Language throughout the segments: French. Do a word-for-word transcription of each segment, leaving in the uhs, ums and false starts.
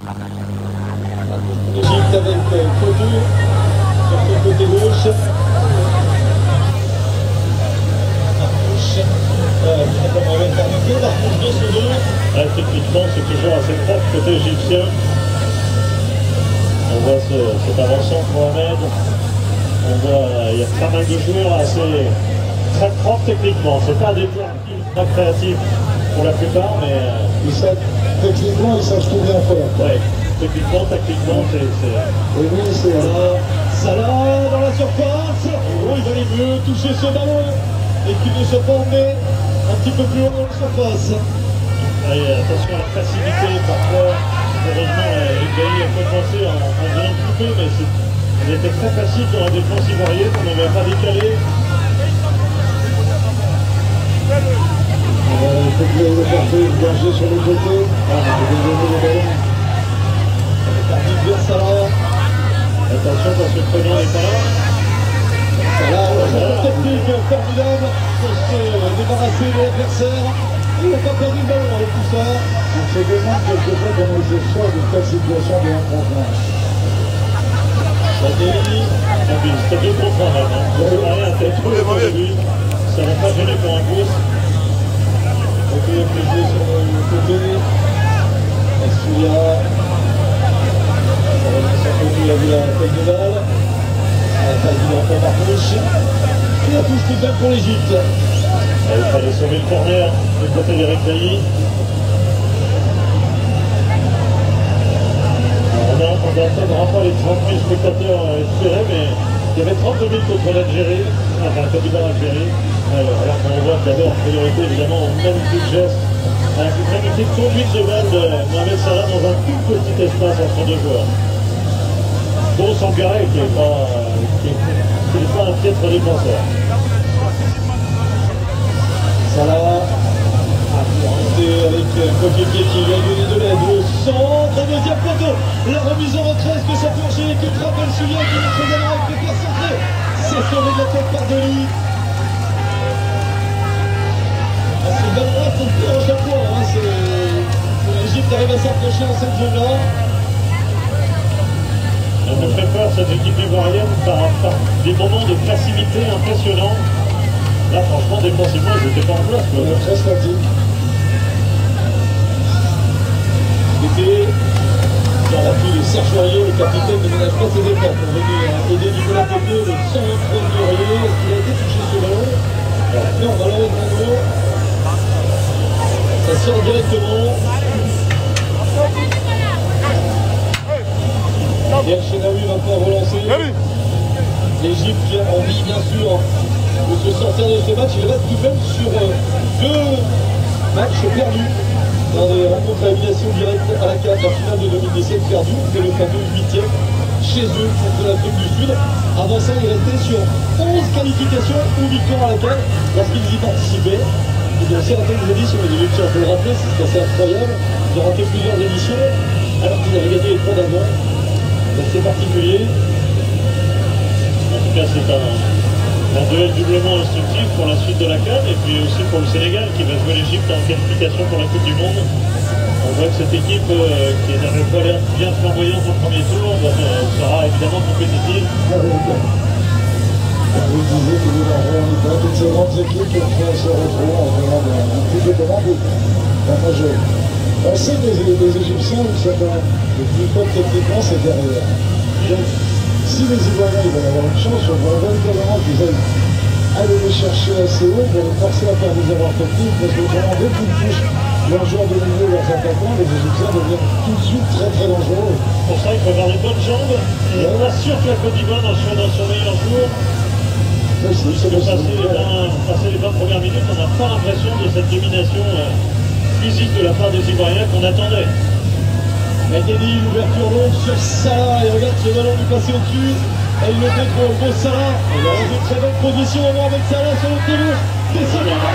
Égypte avec Kodu sur son côté gauche. Marcouche, euh, on va faire du deux, Marcouche deux sur deux. Ouais, techniquement, c'est toujours assez propre côté égyptien. On voit ce, cet avançant Mohamed. On voit il y a pas mal de joueurs assez très propres techniquement. C'est pas des joueurs très créatifs pour la plupart, mais euh, Ils savent, techniquement, ils savent tout bien faire. ouais, techniquement, tactiquement, c'est. Et lui, c'est Salah, Salah dans la surface. Oh, il valait mieux toucher ce ballon et qu'il ne soit pas emmené un petit peu plus haut dans la surface. Allez, attention à la facilité parfois. Heureusement, les Gaïs a compensé en, en faisant couper, mais il était très facile dans la défense ivoirienne, on n'avait pas décalé. il faut que le porter le berger sur le côté. Ah, il faut donner le ballon. Avec vers Salah. Attention parce que le prénom n'est pas là. Salah, une technique formidable pour se débarrasser de l'adversaire. Il n'a pas perdu le ballon avec tout ça. On se demande quelquefois comment ils se sortent d'une telle situation de un contre un. Sadeli. Et puis c'était deux contre un même. Hein. Ouais. Rien à tête, au début. Ça n'a pas gêné pour un pouce. Ok, il faut jouer sur le côté. Assouya. Il a vu la taille de balle. La taille de balle pour Marcouche. Et la touche qui donne pour l'Égypte. Il fallait sauver le corner du côté d'Eric Bailly. On n'atteindra pas les trente mille spectateurs espérés, mais il y avait trente-deux mille contre l'Algérie, enfin Côte d'Ivoire Algérie. Alors, alors qu'on voit d'abord en priorité évidemment un magnifique geste, avec une magnifique conduite de balle de Mohamed Salah dans un tout petit espace entre deux joueurs. Dont Sangaré qui n'est pas, qui est, qui est pas un piètre défenseur. Salah. Avec Coquetier qui lui a donné de l'aide au centre, deuxième poteau, la remise en retrait, est-ce que ça peut enchaîner, qui frappe le Souillon qui est très énorme avec le pied centré, c'est sauvé de la tête par Deli. Ah, c'est une balle droite, c'est le pire à chaque fois, hein, l'Égypte arrive à s'approcher dans cette zone-là. Elle me fait peur cette équipe ivoirienne par, par des moments de facilité impressionnants. Là franchement défensivement ils n'étaient pas en place. On est très statique. C'était dans l'appui de Serge Aurier, le capitaine ne ménage pas ses efforts pour venir aider Nicolas Pépieux, le cent vingt-trois de Aurier. Est-ce qu'il a été touché ce ballon? Non, malheureusement non. Ça sort directement. Et El Chenaoui va pouvoir relancer. L'Égypte qui a envie bien sûr de se sortir de ce match. Il reste tout de même sur deux matchs perdus dans des rencontres à élimination directe à la CAN, la finale de deux mille dix-sept perdue, c'est le fameux huitième chez eux contre l'Afrique du Sud. Avant ça, il restait sur onze qualifications ou victoires à la CAN lorsqu'ils y participaient. Et dans certaines éditions, les Égyptiens, on peut le rappeler, c'est assez incroyable, ils ont raté plusieurs éditions alors qu'ils avaient gagné les trois d'avant. C'est particulier. En tout cas c'est un, un duel doublement instructif pour la suite de la CAN et puis aussi pour le Sénégal qui va jouer l'Égypte en qualification pour la Coupe du Monde. On voit que cette équipe euh, qui n'avait pas l'air bien flamboyante au premier tour euh, sera évidemment compétitive. Vous disiez que vous n'avez pas toutes ces grandes équipes qui ont se retrouver en faisant un plus de commandes. Enfin, je, on sait que les, les Égyptiens, vous savez, le plus fort techniquement, c'est derrière. Donc, si les Ivoiriens ils veulent avoir une chance, on va véritablement qu'ils aillent aller les chercher assez haut pour les forcer à faire des erreurs techniques, parce que autrement, dès qu'ils touchent leurs joueurs de milieu, leurs attaquants, les Égyptiens deviennent tout de suite très très dangereux. Pour ça il faut avoir des bonnes jambes et on assure que la Côte d'Ivoire dans son, dans son meilleur jour. Oui, c'est Parce que passer les, vingt, passer les vingt premières minutes, on n'a pas l'impression de cette domination euh, physique de la part des Ivoiriens qu'on attendait. Maïdeni, l'ouverture longue sur Salah, et regarde ce ballon lui passer au-dessus, et il le contrôle, beau Salah, dans une très belle position, on voit avec Salah sur le côté gauche, et c'est bien,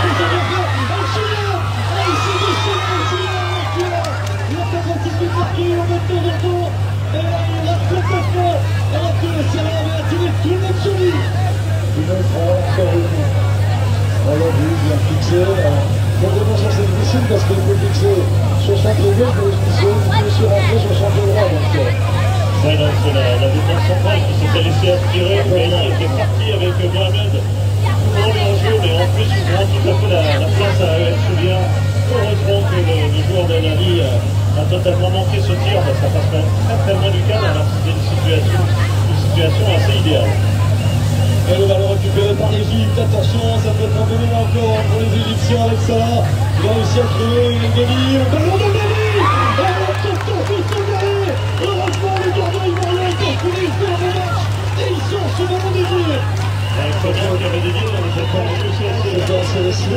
la capacité de marquer en même temps de temps, et là il rate complètement, alors que Salah avait attiré tout le monde sur lui. Une autre encore une. On l'a vu, bien fixé. Pour le défenseur, c'est difficile parce qu'il faut fixer soixante degrés, je me suis rentré soixante degrés. Donc, euh... Ouais, donc c'est la, la défense centrale qui s'était laissé aspirer, mais il était parti avec Mohamed. Tout le monde est en jeu, mais en plus, il prend tout à fait la, la place à Alex Soulia. Heureusement que le, le joueur d'Anali a, a totalement manqué ce tir, parce que ça passe quand même très très loin du cadre, alors que c'était une situation, une situation assez idéale. Et le ballon récupéré par l'Égypte, attention, ça peut être un peu long encore pour les Égyptiens avec ça. Il a réussi à créer une Gali, le ballon de Gali. Oh, attention, ils sont garés. Heureusement, les gardiens ivoiriens ont trouvé le bon match. Et ils sont ce ballon dévié. Avec Fabien qui avait dévié, on était pas réussi à c'est pas assez laissé.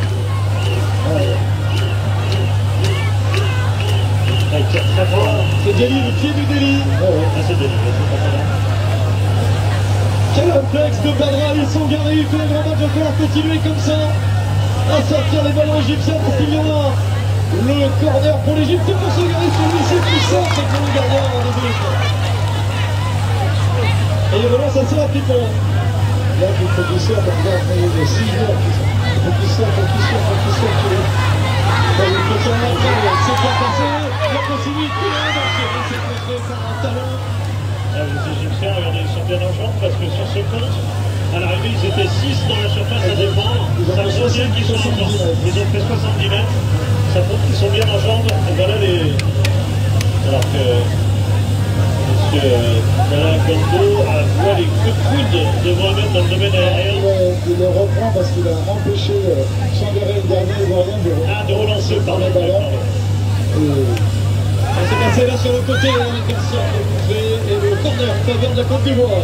C'est Gali, le pied du Deli. Ah, c'est Deli, c'est pas ça. Quel réflexe de Badra, ils sont garés, il fait un grand match, il va falloir continuer comme ça à sortir les ballons égyptiens parce qu'il y en a le corner pour l'Égypte pour se garer sur lui, c'est plus simple que le gardien en début. Et le ballon ça c'est rapidement. Là il faut qu'il sorte, il y a six joueurs qui sont. Il faut qu'il sorte, il faut qu'il sorte, il faut qu'il sorte. C'est pas passé, la possibilité de marcher, c'est montré par un talon. Ah, les Égyptiens, regardez, ils sont bien en jambes parce que sur ce compte, à l'arrivée, ils étaient six dans la surface à défendre. Ça prouve bien qu'ils sont en jambes. Ils ont fait soixante-dix mètres. Ça prouve qu'ils sont bien en jambes. Et voilà les. Alors que M. Salah Gando voit les coups de coude de Mohamed dans le domaine aérien. Il le reprend parce qu'il a empêché Sangaré, le dernier ivoirien, de, ah, de relancer par le ballon. C'est passé là sur le côté, avec un sort de bouffée et le corner en faveur de la Côte d'Ivoire.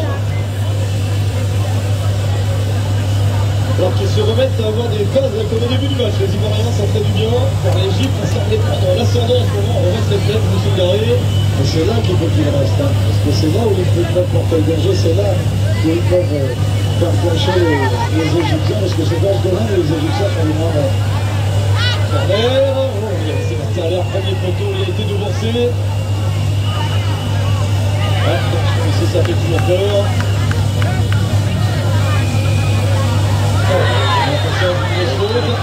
Alors qu'ils se remettent à avoir des phases comme au début du match. Les Ivoiriens ça fait du bien. Pour l'Égypte, ça semblait prendre l'ascendant en ce moment. On reste les têtes, M. Garé. Et c'est là qu'il faut qu'il reste. Hein, parce que c'est là où ils peuvent mettre Mortel Berger, c'est là où ils peuvent euh, faire plancher les, les Égyptiens. Parce que c'est dans ce domaine où les Égyptiens font les moins. Corner. C'est à l'air premier poteau, il a été devancé. Ouais, ici ça fait toujours peur. Attention, une chose.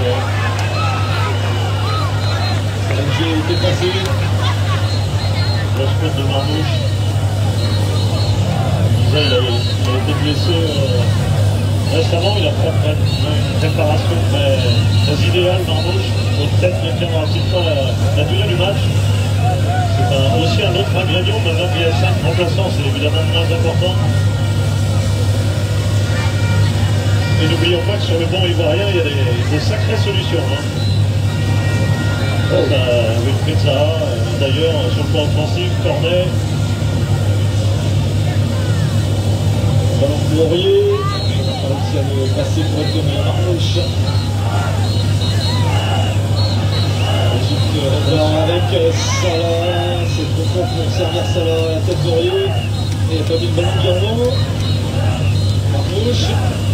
Le jeu a été passé. Le sport de Marmouche. Il a, il a été blessé euh, récemment, il a fait une préparation très, très idéale Marmouche. Peut-être qu'il tiendra un petit peu la, la durée du match. C'est un, aussi un autre ingrédient, maintenant qu'il y a cinq remplaçants, c'est évidemment moins important. Et n'oublions pas que sur le banc ivoirien, il y a des, des sacrées solutions. Hein. Oh. À Wilfried Zaha, d'ailleurs, sur le plan offensif, Cornet. Ballon pour Aurier. Il a réussi à le passer correctement à Marmouche. Avec Salah, c'est trop fort pour servir Salah à la tête d'Aurier. Et il n'a pas mis le ballon bien loin. Marmouche.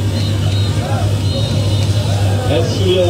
Soulia.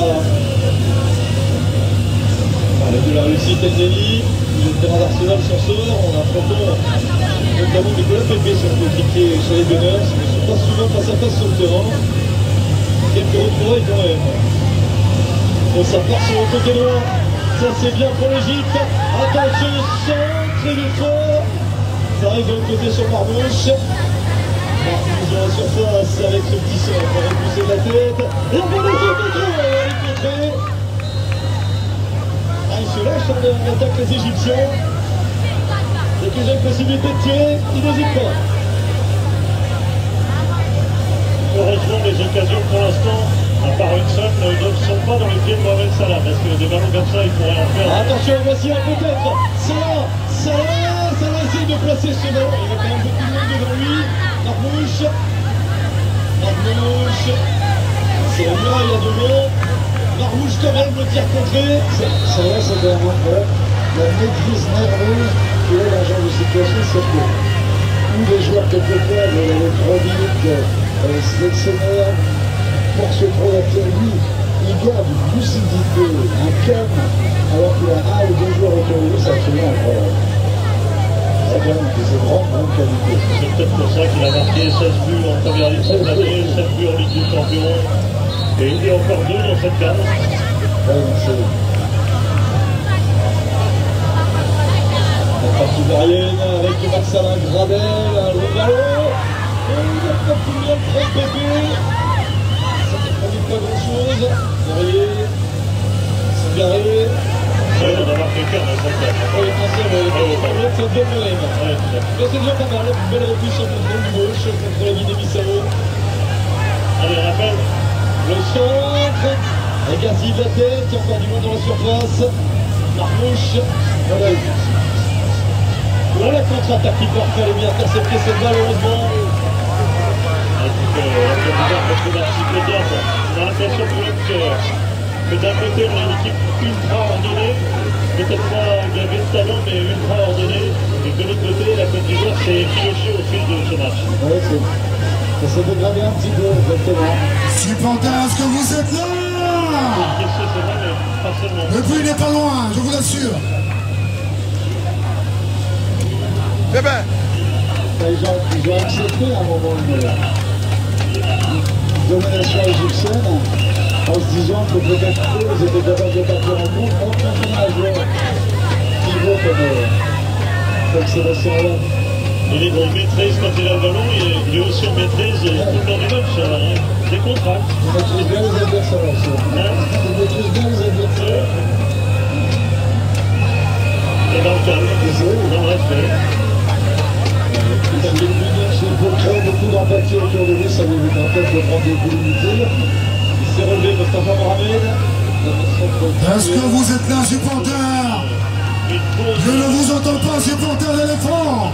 Avec de la réussite Ndeli. Le terrain d'Arsenal s'en sort en affrontant notamment Nicolas Pepe, son coéquipier sur les Gunners. Ils ne sont pas souvent face à face sur le terrain. Quelques retrouvailles quand même. Et ça part sur le côté droit. Ça c'est bien pour l'Égypte. Attention, centre et le fort. Ça arrive de l'autre côté sur Marmouche. Marmouche dans la surface avec ce petit centre. On va repousser de la tête. Et on va le contrôle. Elle est contrée. Ah, il se lâche en attaque les Égyptiens. Dès qu'ils ont une possibilité de tirer, ils n'hésitent pas. Heureusement, les occasions pour l'instant, à part une seule, ne sont pas dans les pieds de Mohamed Salah, parce que des ballons comme ça, il pourrait en faire. Attention, voici un peut-être. Salah, Salah, Salah essaye de placer ce ballon. Il y a quand même beaucoup de monde devant lui. Marmouche. Marmouche. C'est la muraille à devant. Marmouche quand même, le tir contré. Salah, c'était un incroyable. La maîtrise nerveuse qu'il a dans ce genre de situation, c'est que où les joueurs, quelquefois, l'électronique, euh, sélectionneur, force trop la lui, il garde une lucidité, un calme, alors qu'il a un ou deux joueurs autour de lui, c'est absolument incroyable. C'est quand même de ses grandes, grandes qualités. C'est peut-être pour ça qu'il a marqué seize buts en première ligue cette année, sept buts en Ligue des Champions, et il y a encore deux dans cette gamme. Ouais, Sibérienne avec Max Alain Gradel, un long ballon. Et il a pas pu bien le prendre Pépé. Ça ne produit pas grand chose. Guerrier, Garé. Ouais, on a marqué qu'un dans cette place. Oui, un seul, oui. C'est bien le même. Mais c'est déjà pas mal. Une belle reprise sur contrôle du gauche contre la Guinée-Bissau. Allez, rappel. Le centre. Avec Garcia de la tête. Il y a encore du monde dans la surface. Marmouche. Voilà. Voilà la contre-attaque qui part, elle est bien interceptée cette balle, heureusement. La présidente peut trouver un petit peu bien. On a l'impression que, que d'un côté, on a une équipe ultra ordonnée, peut-être pas gavée de talent, mais ultra ordonnée. Et de l'autre côté, la Côte d'Ivoire s'est filochée au fil de ce match. Oui, ça s'est dégradé un petit peu, exactement. Supporters, est-ce que vous êtes là? Qu'est-ce que c'est vrai, mais pas seulement. Le but n'est pas loin, je vous l'assure. Ils ont, ils ont accepté à un moment une, une domination égyptienne en se disant que peut-être eux, ils étaient capables de partir en compte en contre un joueur pivot comme, comme Sébastien Hollande. Il est en maîtrise quand il a le ballon, il est aussi en maîtrise tout le temps du match. Des contrats. Il maîtrise bien les adversaires aussi. Il maîtrise bien les adversaires. Et dans le calme, dans le respect. S'il faut créer beaucoup d'empathie autour de lui, ça lui évite en fait de prendre des coups inutiles. Il s'est relevé Mostafa Mohamed. Est-ce que vous êtes là, supporters? Je ne vous entends pas, supporters d'éléphant.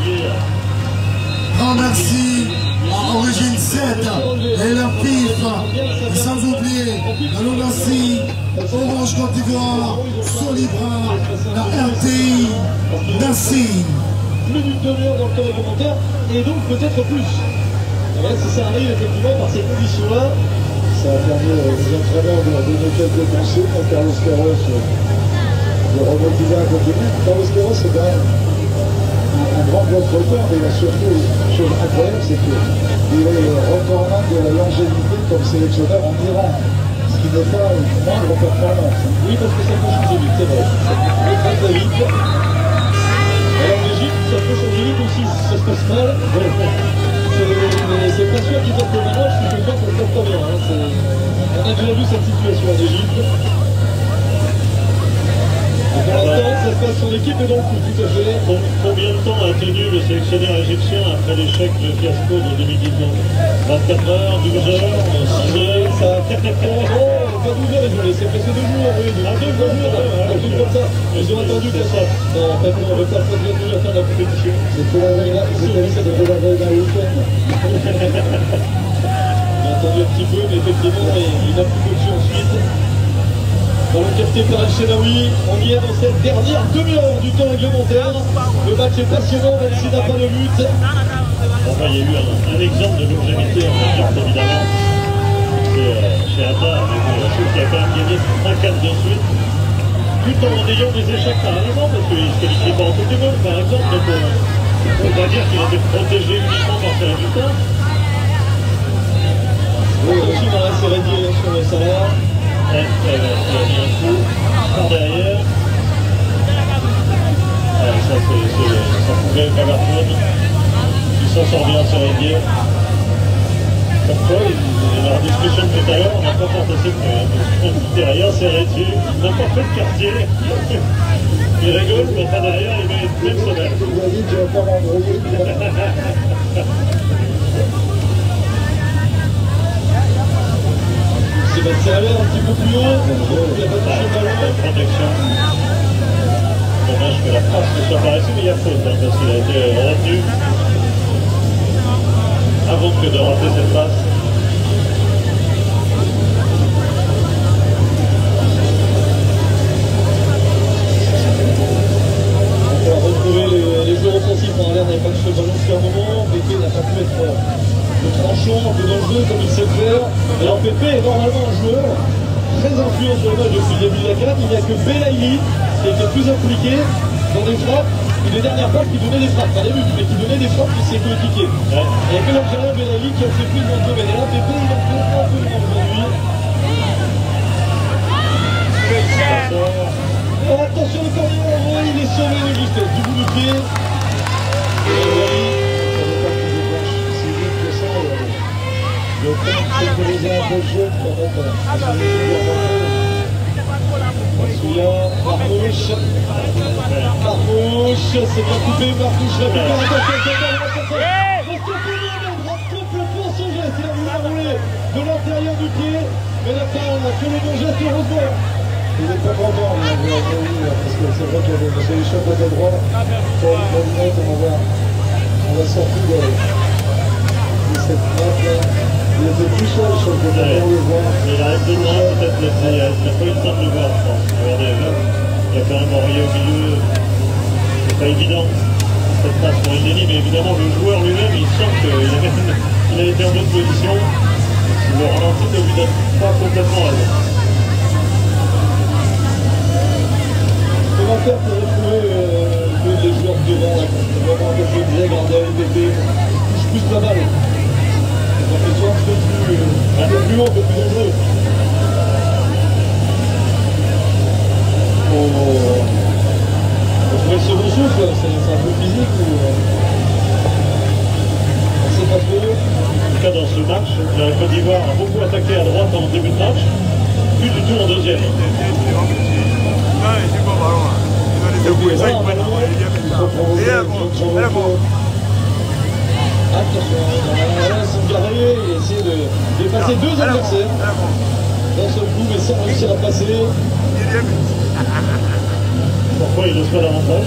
Grand merci à Origine sept et leur P I F, et sans oublier la Lonassi, Orange Côte d'Ivoire, Solibra, la R T I, Nassim. Plus d'une demi-heure dans le temps réglementaire, et donc peut-être plus. Et là, si ça arrive effectivement par ces conditions-là, ça a permis aux entraîneurs de donner quelques conseils à Carlos Queiroz de remotiver un peu plus. Carlos Queiroz, c'est quand même un, un grand bloc record, mais il a surtout une chose incroyable, c'est qu'il est recordman de la longévité comme sélectionneur en Iran, ce qui n'est pas une moindre performance. Oui, parce que ça peut changer vite, c'est vrai. Ça peut très très vite. Alors en Égypte, ça peut changer vite aussi, si ça se passe mal. C'est pas sûr qu'il fasse le ménage, si quelqu'un ne le fait pas bien. Hein. On a déjà vu cette situation en Égypte. Et pour l'instant, ça se passe sur l'équipe et donc tout à fait. Combien de temps a tenu le sélectionneur égyptien après l'échec de fiasco de deux mille dix-neuf? vingt-quatre heures, douze heures, six heures? Ça a fait oh, pas douze heures, désolé, c'est presque deux jours, oui, deux, deux, deux jours, un truc comme ça. Ils ont attendu que ça. Non, en fait, on ne veut pas faire de la fin de la compétition. C'était la veille d'un week-end. On a attendu un petit peu, mais effectivement, il n'a plus coaché ensuite. Dans le capté par El Chenaoui, on y est dans cette dernière demi-heure du temps réglementaire. Le match est passionnant, même s'il n'a pas de but. Enfin, il y a eu un, un exemple de longévité en Égypte, évidemment. C'est euh, chez Atta, avec euh, qui a quand même gagné trois quatre de suite, tout en ayant des échecs par exemple, parce qu'il ne se qualifie pas en Coupe du Monde, par exemple. Donc, on ne peut pas dire qu'il a été protégé uniquement par ses résultats. Oui, aussi dans la série sur le salaire. Ouais, il a mis un coup par derrière. Ouais, ça, ça pouvait être Everton. Il s'en sort bien sur les pieds. Pourquoi? Dans la discussion de tout à l'heure, on n'a pas fantasé que derrière, c'est réduit. N'importe quel quartier. Il rigole, mais pas derrière, il met une même semaine. Il a dit que tu vas pas m'embrouiller. Sébastien Haller un petit peu plus haut. Il a pas touché le ballon. Protection. Dommage que la frappe ne soit pas réussie, mais il y a faute, hein, parce qu'il a été retenu avant que de rater cette passe. On va retrouver les, les joueurs offensifs. En l'air n'avait pas touché le ballon depuis un moment. Pépé n'a pas pu être le tranchant, un peu dans le jeu comme il sait le faire. Alors Pépé est normalement un joueur très influent sur le match depuis le début de la gamme. Il n'y a que Belaïli qui était plus impliqué dans des frappes. Et les dernières frappes qui donnaient des frappes, pas des buts, mais qui donnaient des frappes qui s'est coéquipier. Ouais. Il n'y a que l'Algérien Belaïli qui a fait plus dans le domaine. Et là, Pépé, il a fait un peu moins aujourd'hui. Oh, attention le corner, oh, il est sauvé de justesse du bout du pied. sécuriser un peu le jeu, pour permettre à son équipe de remonter. Souillon, Marmouche. Marmouche, c'est bien coupé, Marmouche, la coupé, attention, complètement son geste, il a voulu enrouler de l'intérieur du pied, mais la parole n'a que le bon geste, heureusement. Il n'est pas content, parce que c'est vrai qu'il y a des solutions côté droit. Pour une lunette, on va, on va sortir de, de cette frappe. Il était tout seul sur le côté, on le voit. Il arrive de loin, peut-être, il n'a pas eu le temps de le voir, je pense. Regardez, là, il y a quand même Henri au milieu. C'est pas évident, cette passe pour Elneny, mais évidemment, le joueur lui-même, il sent qu'il a, il a été en bonne position. Le ralenti ne lui donne pas complètement à lui. Comment faire pour retrouver euh, les joueurs devant là, vraiment comme je disais, Gardel, P P, touche plus la balle. Ça fait soit un peu plus, euh, un peu plus haut, un peu plus dangereux. Faut trouver le second souffle, c'est un peu physique ou... Euh, on sait pas trop. En tout cas, dans ce match, la Côte d'Ivoire a beaucoup attaqué à droite en début de match, plus du tout en deuxième. Attention, son guerrier, il essaie de dépasser deux adversaires d'un seul coup, mais sans réussir à passer. Pourquoi il n'ose pas davantage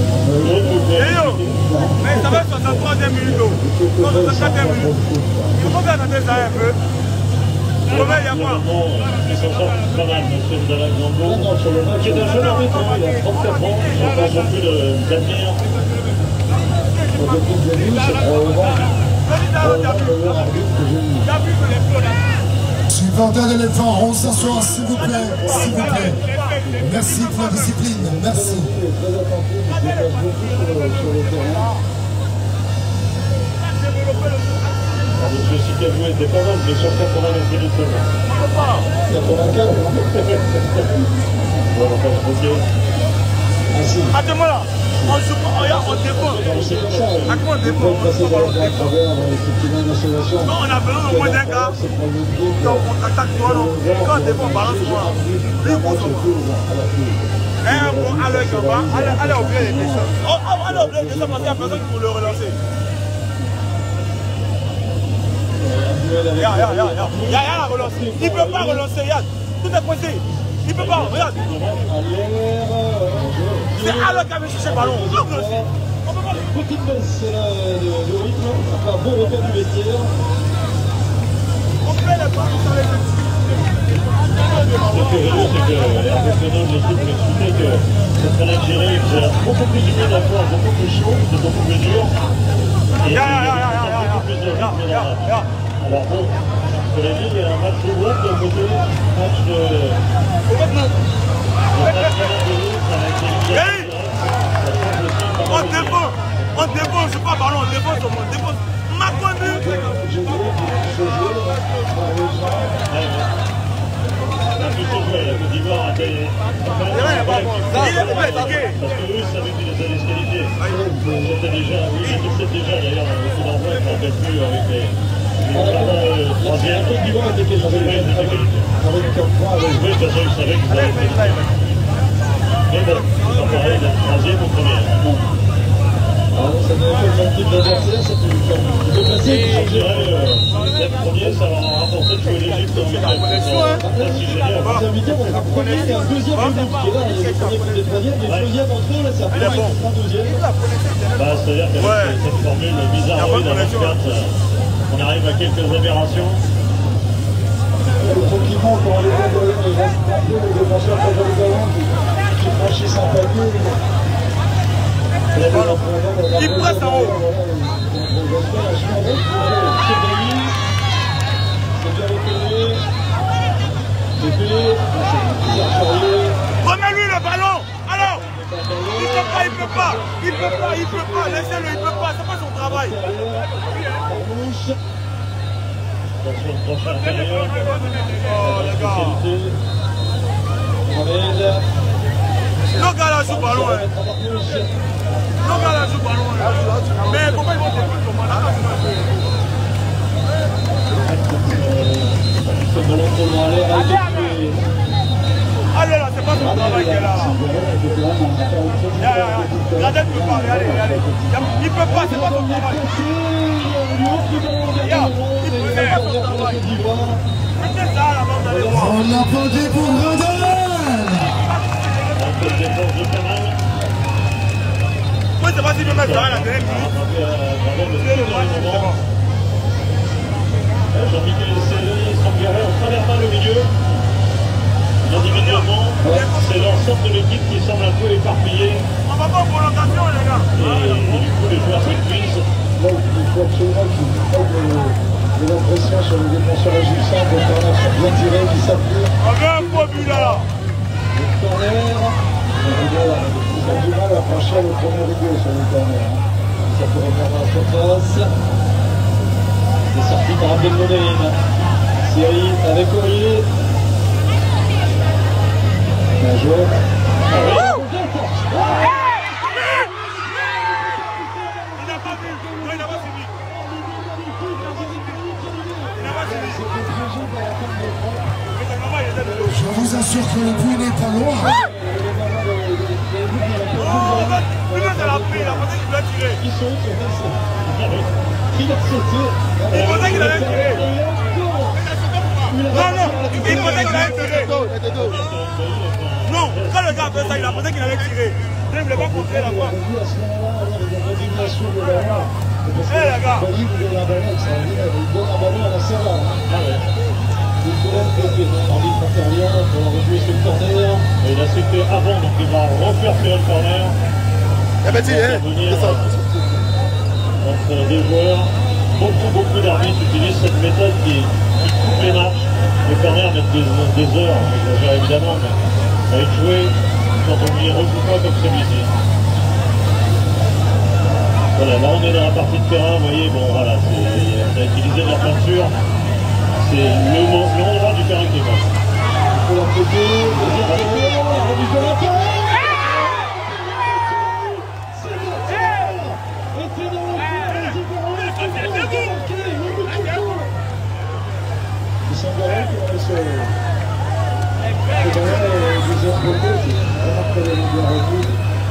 mais ça va être soixante-troisième minute. Non, soixante-quatrième minute. Il faut bien attendre ça un peu. Comment il y a quoi? Il s'en sort pas mal, monsieur Ndala Gambo. Qui est un jeune arbitre, il a trente-quatre ans, il n'a pas non plus d'avenir. Depuis le début, c'est probablement le meilleur arbitre que j'ai eu. Supporters de l'éléphant, on s'assoit, s'il vous plaît, s'il vous plaît. Merci pour la discipline, merci. Il est très attentif, il se déplace beaucoup sur le terrain. Monsieur Sikabou était pas mal, mais sur quatre-vingt-neuf minutes seulement. quatre-vingt-quatre, non? Bon, on va pas se moquer. Ah si. Attends-moi là. On joue pas, regarde, on défend. C'est comme ça. À quoi on Il défend? faut passer dans la travers, effectivement, une association. Non, on a besoin au moins d'un gars. Donc on t'attaque toi, non? Quand on défend, balance-moi. Plus gros sur moi. Un bon, allez, on va. Allez, allez, oublier les questions. Oh, allez, oublier les questions parce qu'il y a personne pour le relancer. Regarde, regarde, regarde. Il y a la relance. Il ne peut pas relancer, regarde. Tout est coincé. Il ne peut pas, regarde. C'est alors qu'il avait cherché le ballon. On peut pas. Petite baisse de rythme, un bon repère du vestiaire. On fait la part sur les deux. Ce que je veux, c'est que Hervé Penaud de l'équipe m'expliquait que contre l'Algérie, il faisait beaucoup plus humide à voir, beaucoup plus chaud, c'était beaucoup plus dur. Et il y a beaucoup plus de rythme dans le match. Alors bon, cela dit, il y a un match de groupe d'un côté, un match de... Un match de l'autre avec les On défend, on défend, je ne pas ballon, on défend sur moi, on défend. Ma conduite. La Côte d'Ivoire a été... Il est fatigué. Parce que eux savaient qu'ils les avaient disqualifiés. C'était déjà, oui, ils étaient déjà d'ailleurs dans le coup d'envoi, je ne me rappelle plus avec les... La Côte d'Ivoire était qualifiée. Avec quatre points, avec oui, de toute façon, ils savaient qu'ils avaient été disqualifiés. Mais bon, ça paraît d'être troisième ou première. Ah, ça devait faire le même type d'adversaire, ça peut lui faire déplacer. Je dirais, d'être premier, ça va rapporter de jouer l'Égypte en huitième. C'est génial. Les invités vont faire premier et un deuxième unique. Et là, il y a le premier qui est troisième, et le deuxième entre eux, là, c'est un premier qui sera deuxième. Bah, c'est-à-dire qu'avec cette formule bizarre dans vingt-quatre, on arrive à quelques aberrations. effectivement, quand on les voit derrière, ils restent un peu les défenseurs comme le ballon qui franchissent un palier. Il presse en haut. Remets-lui le ballon. Alors, il peut pas, il peut pas, il peut pas, il peut pas, laissez-le, il peut pas, c'est pas son travail. Attention, prochain intérieur. Oh les gars. Le gars là joue ballon. Le gars là joue ballon. Mais pourquoi ils vont te faire comme ça? Ce ballon trop loin à l'air a été tué. Allez là, c'est pas ton travail qui est là. Regardez, il peut pas, regardez, regardez. Il peut pas, c'est pas ton travail. Il peut pas son travail. C'est ça la bande d'aller voir. On applaudit pour Gradel. Oui, c'est pas si je mets ça à la dernière minute. Jean-Michel Céline s'engagerait en traversant le milieu. Individuellement, c'est l'ensemble de l'équipe qui semble un peu éparpillée. On va pas en prolongation, les gars. Et, et du coup, les joueurs s'épuisent. Là, il faut absolument qu'il prenne de la pression sur les défenseurs égyptiens. Les corners sont bien tirés, qui s'appuient. On veut un beau but là. Le corner. Ils ont du mal à franchir le premier rideau sur les corners. Ça peut revenir dans la surface. C'est sorti par Abdelmonem. Série avec Aurier. Bien joué. Il n'a pas vu. Non, il n'a pas suivi. Il n'a pas suivi. Je vous assure que le but n'est pas loin. Oh, lui, il a pris, il a pensé qu'il voulait tirer. Ils sont sur vingt-sept. Il a sauté. Il pensait qu'il allait tirer. Non, non, il pensait qu'il allait tirer. Non, quand le gars a fait ça, il a pensé qu'il allait tirer. Il ne voulait pas contrer la voie. Eh les gars. Il donne un ballon à la serre. Il faut envie de faire rien pour rejouer sur le corner. Et là, c'était avant, donc il va refaire sur le corner. Eh ben, tu sais, c'est ça. Entre deux joueurs, beaucoup, beaucoup d'arbitres utilisent cette méthode qui, qui coupe les matchs. Les corners mettent des, des heures, j'exagère évidemment, mais ça va être joué quand on y rejoue pas comme celui-ci. Voilà, là on est dans la partie de terrain, vous voyez, bon voilà, on a utilisé de la peinture. C'est l'endroit du terrain qui est bon. Il faut la côté, deuxième corner, la remise de la tête. Ils sont derrière qui vont aller sur le deuxième côté, qui remarque les bien revenus.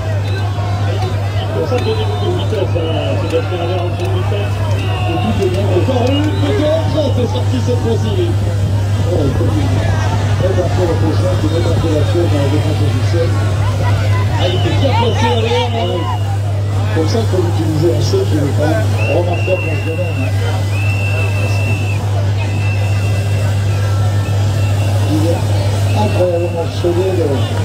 Il ne faut pas donner beaucoup de vitesse, hein. C'est d'accélérer en dessous de vitesse. Et tout est bien. Encore une, peut-être, c'est sorti cette fois-ci. Voilà, il faut qu'il aide un peu la pression, qu'il mette un peu la pied dans la défense égyptienne. Ah, il était bien placé à l'air. Comme ça, il faut l'utiliser. On sait qu'il est quand même remarquable dans ce domaine. Hein. Il est incroyablement solide.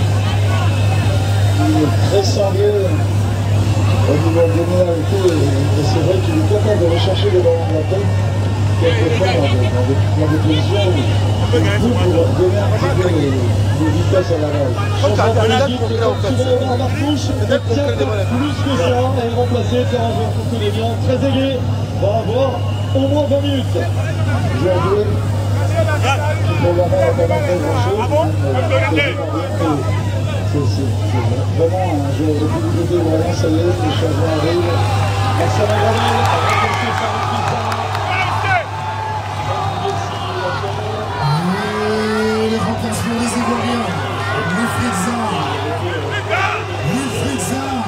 Il est très sanguin au niveau abdominal et tout. Et c'est vrai qu'il est capable de rechercher les ballons de la tête, quelquefois dans des, dans des, dans des positions où il peut pour donner un petit peu de, de vitesse à la balle. Changement de l'équipe, tu vas avoir Marcouche, peut-être plus que ça, et remplacer par un joueur pour les biens très aigué, va avoir au moins vingt minutes. Aujourd'hui, il faut vraiment pas très grand-chose. Ah bon? Regardez. C'est vraiment un jeu de publicité, vraiment, ça y est, les changements arrivent. Marcel Gradel a remplacé sa reprise. Et le remplacement des Ivoiriens. Wilfried Zaha. Wilfried Zaha.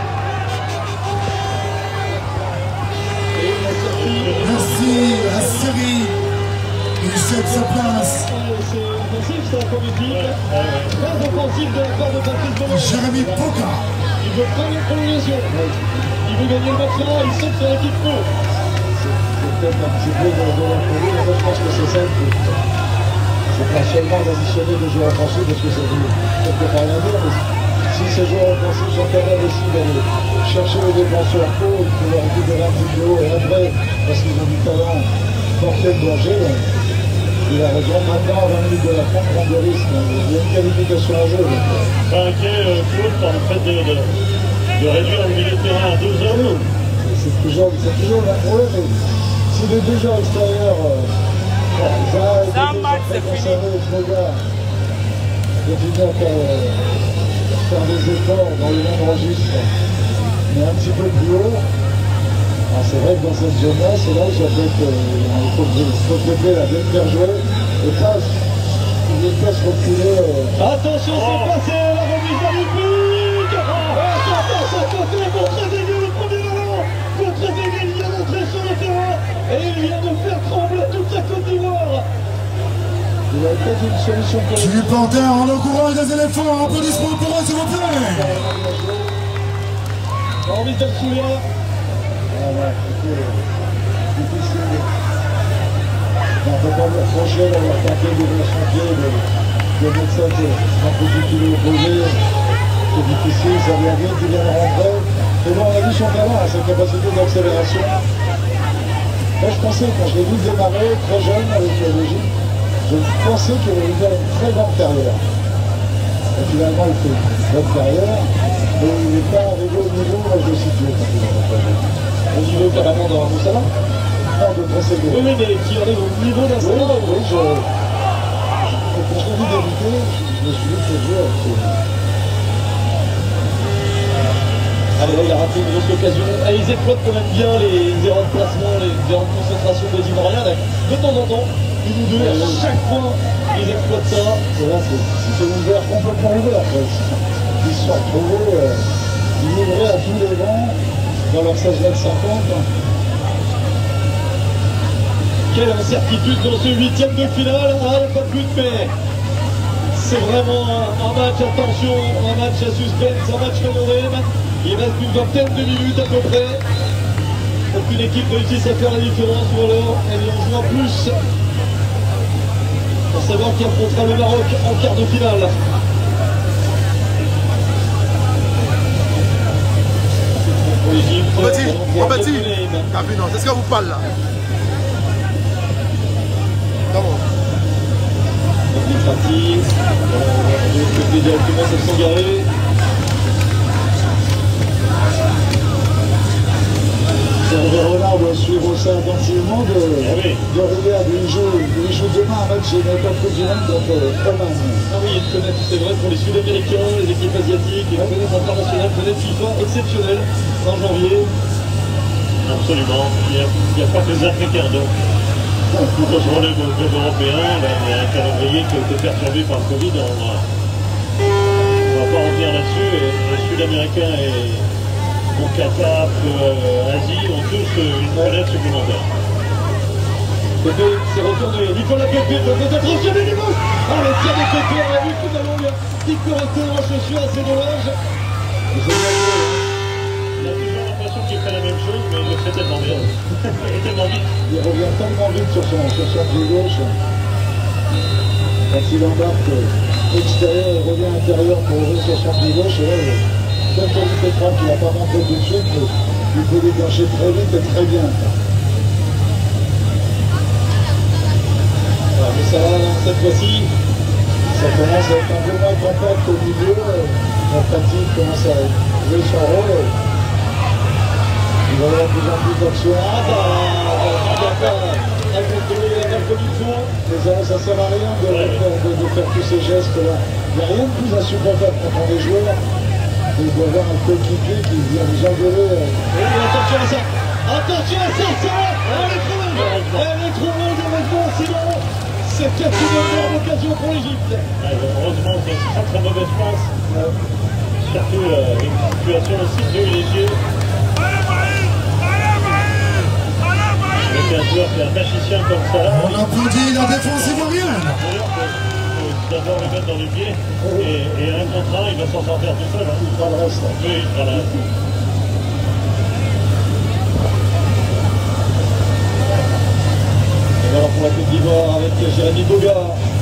Merci à Série. Il cède sa place. C'est offensif, c'est encore une équipe. Très offensif de la part de Patrice Benoît. Jérémy Poka. Il veut prendre une prolongation. Il veut gagner le match là, il saute sur l'équipe pro. C'est peut-être un petit peu de, de la folie, mais moi je pense que c'est simple. C'est pas seulement d'additionner des joueurs offensifs, parce que ça ne peut pas rien dire, mais si ces joueurs offensifs sont capables aussi d'aller chercher les défenseurs pro, de pouvoir récupérer un petit peu haut, et après, parce qu'ils ont du talent, porter le danger, il a raison, maintenant à vingt minutes de la fin, prendre des risques. Il y a une qualification en jeu. Pas inquiet, euh, Claude, par le fait de, de, de réduire le milieu de terrain à deux hommes. C'est toujours, toujours un problème, mais si les deux joueurs extérieurs, euh, ça, match, c'est fini. Continuer à faire, euh, faire des efforts dans le même registre, mais un petit peu plus haut, Alors c'est vrai que dans cette zone-là, c'est là où ça peut être, euh, il faut compléter la bien faire jouer et pas les places reculer. Euh... Attention, c'est oh. passé, la remise magnifique. Attention, ça côté pour Trezeguet, le premier ballon pour Trezeguet, il vient d'entrer sur le terrain et il vient de faire trembler toute la Côte d'Ivoire. Il a peut-être une solution pour les... Jules Pantin en encourage des éléphants, applaudissements pour eux s'il vous plaît. Henri Del Soulia. Voilà, c'était difficile. On ne peut pas le reprocher d'avoir tenté d'ouvrir son pied, de, de mettre ça un peu du kilo opposé. C'est difficile, ça vient vite, il vient de rentrer. Mais bon, on a vu son talent, sa capacité d'accélération. Moi, je pensais, quand je l'ai vu démarrer très jeune avec la Belgique, je pensais qu'il allait faire une très grande carrière. Et finalement, il fait une bonne carrière, mais il n'est pas arrivé au niveau où je le situe. Au niveau carrément d'un Moussala? Non, de Trezeguet. Oui, mais qui arrive au niveau d'un Salah. Oui, oui, je... Quand je l'ai vu débuter, je me suis dit que ce joueur, c'est... Allez, là, il a raté une grosse occasion. Et ils exploitent quand même bien les erreurs de placement, les erreurs de concentration des Ivoiriens. De temps en temps, une ou deux, à chaque fois, ils exploitent ça. Et là, c'est ouvert, complètement ouvert. Ils se sont retrouvés, euh, ils ouvraient à tous les vents dans leur seize mètres cinquante. Quelle incertitude dans ce huitième de finale. Ah, pas de but, mais c'est vraiment un, un match à tension, un match à suspense, un match phénomène. Il reste une vingtaine de minutes à peu près. Aucune équipe réussisse à faire la différence ou alors elle en joue en plus pour savoir qui affrontera le Maroc en quart de finale. Roberti, Roberti, Cabino, c'est ce que vous parlez là. D'abord. Donc parti, on va directement sur Sangaré. Renard doit suivre ça attentivement de, de regarder. Il joue, il joue demain un match de la Coupe du Monde contre Oman. Ah oui, il connaît, c'est vrai, pour les Sud-Américains, les équipes asiatiques, il connaît international, peut-être FIFA exceptionnel en janvier. Absolument, il n'y a, a pas que les Africains. Donc, pour rejoindre le club européen, là, il y a un calendrier qui a été perturbé par le Covid. On ne va pas revenir là-dessus. Les Sud-Américains et au Qatar, euh, Asie, ont tous euh, une fenêtre supplémentaire. Pépé s'est retourné, Nicolas Pépé peut peut-être enchaîner les mots. Ah, le tir de Pépé, on a vu tout à l'heure, il correctement en chaussure, c'est dommage. Il a toujours l'impression qu'il fait la même chose, mais il le fait tellement bien. Il est tellement vite. Il revient tellement vite sur son, sur son pied gauche. Quand il embarque extérieur, il revient intérieur pour ouvrir sur son pied gauche. Et là, comme tu as dit Petra, qu'il n'a pas montré tout de suite, mais il peut déclencher très vite et très bien. Alors, mais ça va, cette fois-ci, ça commence à être un peu moins compact au milieu. La fatigue commence à jouer son rôle. Il va y avoir de plus en plus d'action. Ah, ça va pas à contrôler la balle comme il faut. Mais ça, ça sert à rien de, ouais. faire, de, de faire tous ces gestes-là. Il n'y a rien de plus insupportable quand on est joueur. Il doit y avoir un coéquipier qui vient nous engueuler. Oui, attention à ça. Attention à ça, ça va. Elle est trop longue. Elle est trop longue, heureusement, sinon c'est peut-être une énorme occasion pour l'Égypte. Ouais, heureusement, c'est une très très mauvaise passe. Ouais. Surtout euh, une situation aussi privilégiée. Avec un joueur qui est un magicien comme ça. On applaudit la défense ivoirienne. D'abord le mettre dans les pieds et, et un contre un, il va s'en sortir tout seul. Hein. Il prend le reste. Oui, il prend le reste. Et voilà pour la Côte d'Ivoire avec Jérémy Boga.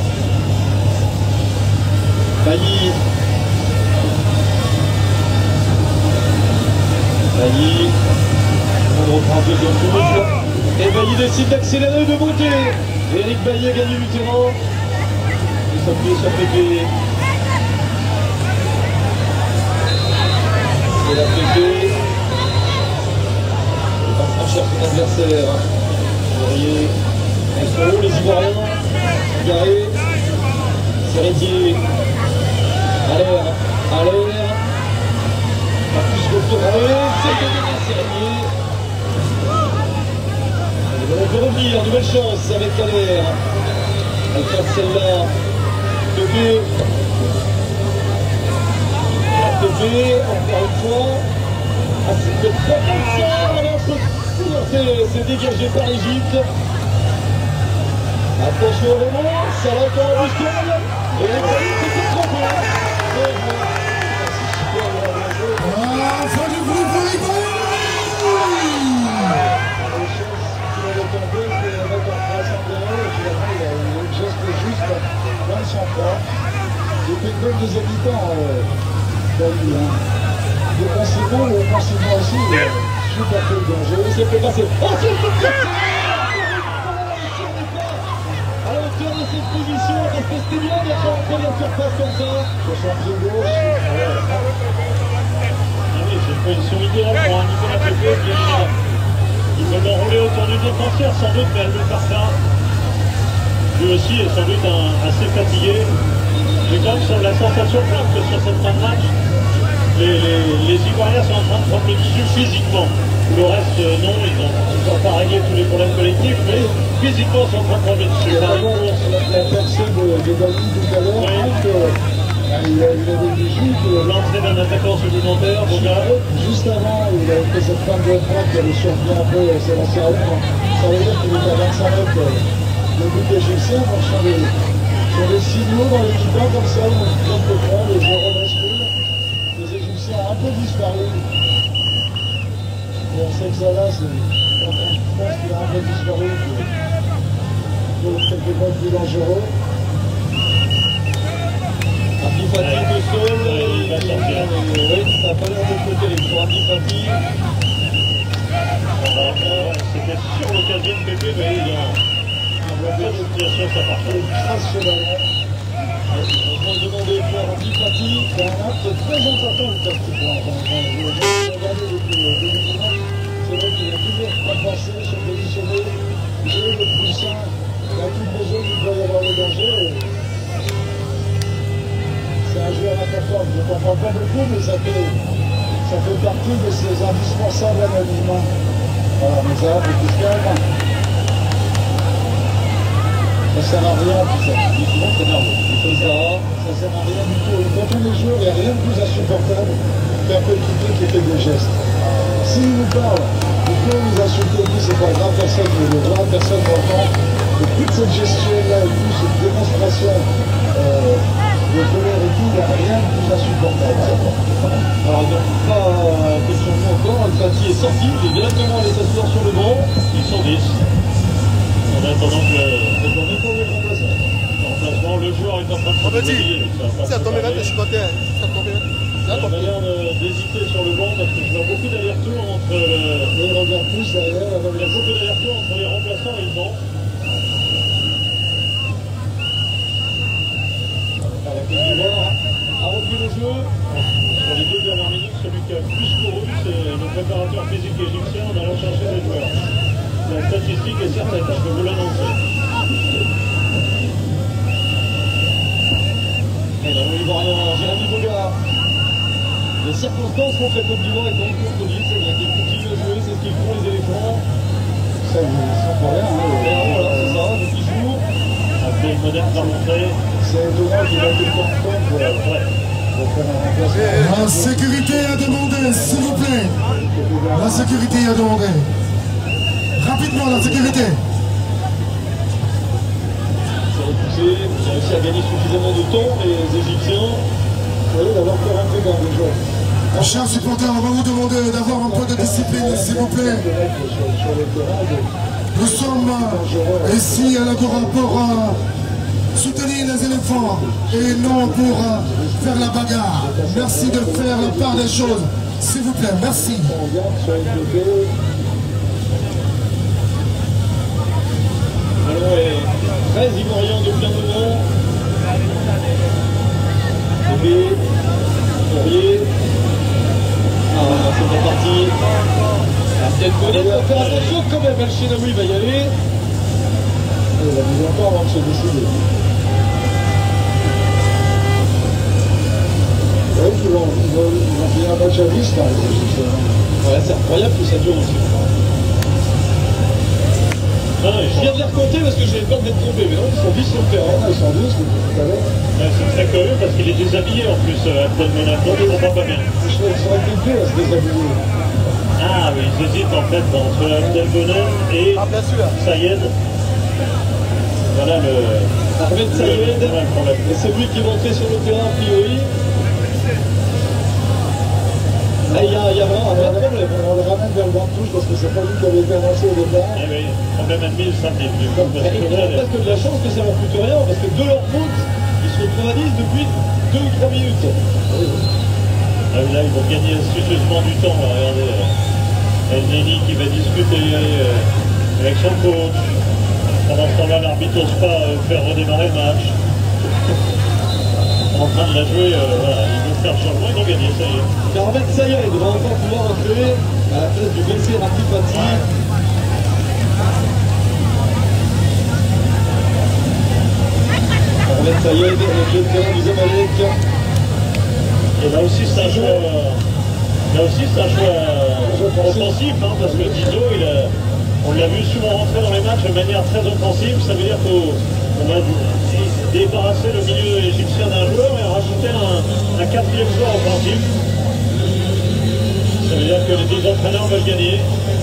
Bailly. Bailly. On reprend un deuxième tour. Et Bailly décide d'accélérer de monter. Eric Bailly a gagné du terrain. Il s'appuie sur Pépé. Et la Pépé. Il va franchir son adversaire. Vous voyez, ils sont hauts les Ivoiriens. Garé. Serredier. À l'air. À l'air. Pas plus retourné. C'est gagné Serredier. On peut revenir, nouvelle chance avec Kader. Elle passe celle-là. Pépé. Pépé, encore une fois. Ah, c'est peut-être pas comme ça. Alors, c'est dégagé par l'Égypte. Attention au moment, ça va encore en bousculade. Et les Italiens s'étaient trompés. Ah, fin du bruit pour l'Italie. C'était une bonne des habitants d'Ali. Défensivement et offensivement aussi, super peu de danger. C'est fait passer. Oh, c'est fait à la hauteur de cette position, parce que c'était bien d'être en première surface comme ça. soixante-dix gauche. C'est une position idéale pour un Nicolas Pépé qui est il peut m'enrouler autour du défenseur sans doute, mais elle veut faire ça. Lui aussi est sans doute un, assez fatigué. J'ai quand même sur la sensation que sur cette fin de match, les, les, les Ivoiriens sont en train de prendre le dessus physiquement. Le reste, non, ils n'ont encore pas réglé tous les problèmes collectifs, mais physiquement, ils sont en train de prendre le dessus. Il y a vraiment la, la personne de, de Dali tout à l'heure, oui. Donc, euh, il, a, il avait des jus. L'entrée d'un attaquant supplémentaire, Boga. Juste avant, il avait fait cette fin de frappe qui avait surpris un peu Sébastien Haut. Ça veut dire qu'il était à vingt-cinq mètres. Le but égyptien, donc sur des, sur des signaux dans les mi-temps comme ça, on quelquefois les joueurs basculent. Les Égyptiens ont un peu disparu. Et on sait que ça là, c'est quand on pense qu'il a un peu disparu, c'est quelquefois plus dangereux. Abdi de sol, il va sortir. Oui, ça n'a pas l'air de côté pour Abdi Fati. C'était sur l'occasion de Pépé, mais il a une situation ça part. Il trace ce ballon. On va demander pour Abdi Fati. C'est un acte très important le petit point. Quand je regardais depuis le début du match, c'est vrai qu'il a toujours compensé, se positionner, jouer le plus sain. Dans toutes les zones où il doit y avoir le danger. C'est un joueur important, je ne comprends pas beaucoup, mais ça fait, ça fait partie de ces indispensables anonymes. Voilà, mais ça, faut tout se calme. Ça sert à rien tout ça. Il est souvent très nerveux. Il fait ça. Ça sert à rien du tout. Quand on est joueur, il n'y a rien de plus insupportable qu'un coéquipier qui fait des gestes. S'il nous parle, il peut nous insulter, lui, c'est pas grave, personne ne le voit, personne ne l'entend. Et toute cette gestion-là, et toute cette démonstration euh, de colère et tout, il n'y a rien de plus insupportable. Alors, il n'y a pas question de encore. Le Fati est sorti, il est directement allé s'asseoir sur le banc. Ils sont dix. En attendant que le. Donc, on est pas le remplaçant. Remplacement, le joueur est en train de se Petit, c'est à tomber là, je suis content. C'est à tomber là. Il a l'air d'hésiter sur le banc parce que je vois beaucoup d'allers-retours entre le. Et il regarde plus derrière, Il y a beaucoup d'allers-retours entre les remplaçants et le banc. La Côte d'Ivoire a repris le jeu. Sur les deux dernières minutes, celui qui a plus couru, c'est le préparateur physique égyptien en allant chercher les joueurs. La statistique est certaine, je peux vous l'annoncer. Et là, l'Ivoirien Jérémy Boga. Les circonstances font que la Côte d'Ivoire est en contredit. C'est bien qu'ils continuent à jouer, c'est ce qu'ils font les éléphants. ça, ils sont pour rien. Et voilà, c'est ça, donc ils jouent. Après, le modèle va montrer. C'est étonnant qu'il a tout le temps de temps pour, Ouais. pour faire un remplacement. La sécurité a demandé, s'il vous plaît. La sécurité a demandé. Rapidement, la sécurité. C'est repoussé, ils ont réussi à gagner suffisamment de temps, les Égyptiens. Oui, d'avoir fait rentrer dans le jeu. Chers supporters, on va vous demander d'avoir un peu de discipline, s'il vous plaît. Sur le terrain, Nous sommes ici à l'Agora pour euh, soutenir les éléphants et non pour euh, faire la bagarre. Merci de faire la part des choses, s'il vous plaît. Merci. on regarde sur les côtés. Le ballon est très ivoirien de plein devant. Bébé, Fourier. Ah, c'est pas parti. La tête bonnet, il faut faire attention quand même. El Chenaoui va y aller. Il a mis encore avant de se décider. Oui, ils vont, ils vont, ils vont finir un match à dix, là, les Égyptiens. Ouais, c'est incroyable que ça dure aussi. Non, non, ils Je sont... viens de les recompter parce que j'ai peur d'être trompé, mais non, ils sont dix sur le terrain. Ils sont douze, mais tout à l'heure. Ouais, c'est très curieux parce qu'il est déshabillé en plus, euh, Abdel Monem, donc il comprend pas bien. Je serais occupé à se déshabiller. Ah oui, ils hésitent en fait entre Abdel Monem et Ah, bien sûr. Sayed. Voilà le... Ahmed le- Sayed, voilà le problème. et c'est lui qui va entrer sur le terrain a priori. Là, il y a, il y a vraiment un vrai problème. On le ramène vers le banc de touche parce que c'est pas lui qui avait été annoncé au départ. Eh oui, problème admis samedi. Du coup, parce Et que ils là, ont presque de la chance que ça leur coûte rien parce que de leur faute, ils se retrouvent à dix depuis deux ou trois minutes. ah oui, là, ils vont gagner astucieusement du temps. Là. Regardez, euh, El Neni qui va discuter euh, avec son coach. Pendant ce temps-là, l'arbitre n'ose pas euh, faire redémarrer le match. En train de la jouer, euh, voilà, ils vont faire le changement, ils ont gagné, ça y est. Ahmed Sayed va encore pouvoir entrer à la place du blessé Rafi Fati. Ahmed Sayed, le milieu de terrain du Zamalek. Et là aussi, c'est un choix, euh, là aussi, c'est un choix euh, offensif, hein, parce que Dido, il a, on l'a vu souvent rentrer dans les matchs de manière très offensive. Ça veut dire qu'on va débarrasser le milieu égyptien d'un joueur et rajouter un, un quatrième joueur offensif. Ça veut dire que les deux entraîneurs veulent gagner.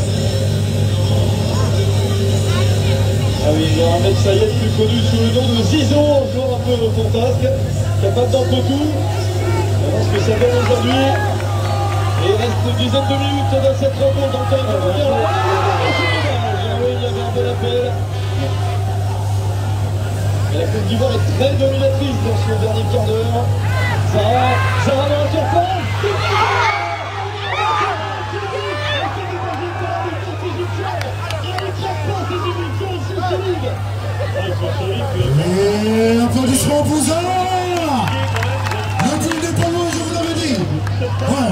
Ah oui, il y a Ahmed Sayed, plus connu sous le nom de Zizo, un joueur un peu fantasque, capable d'un peu tout. On va voir ce que ça donne aujourd'hui. Et il reste une dizaine de minutes dans cette rencontre dans le temps de première. Ah oui, il y avait un bon appel. Et la Côte d'Ivoire est très dominatrice dans son dernier quart d'heure. Zara, Zara dans la surface. Et applaudissements pour Zara. Le but n'est pas loin, je vous l'avais dit. Ouais.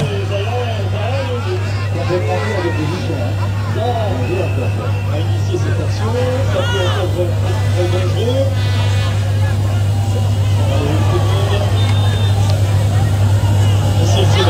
On a demandé à des positions. Zara a initié cette action. Ça peut encore très dangereux. C'est c'est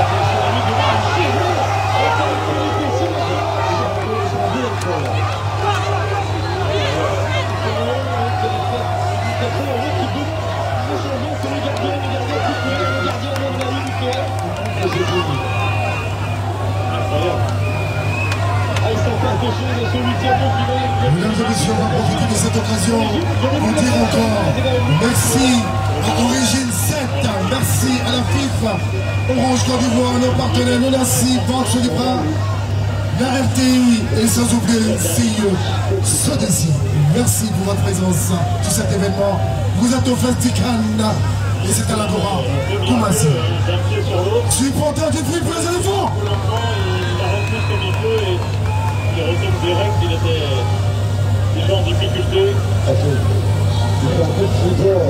Mesdames et messieurs, on va profiter de cette occasion pour dire encore merci à Origine sept, merci à la FIFA, Orange Côte d'Ivoire, nos partenaires, nos Nassi, Banque Solibra, la R T I et sans oublier C I E, Sodesi. Merci pour votre présence sur cet événement. Vous êtes au Festival et c'est à la Gora. Koumassi. Supporter du Free Plaza de Fort. Pour l'enfant, il a repris comme il peut et il retourne direct, il était déjà en difficulté. Il un peu de football.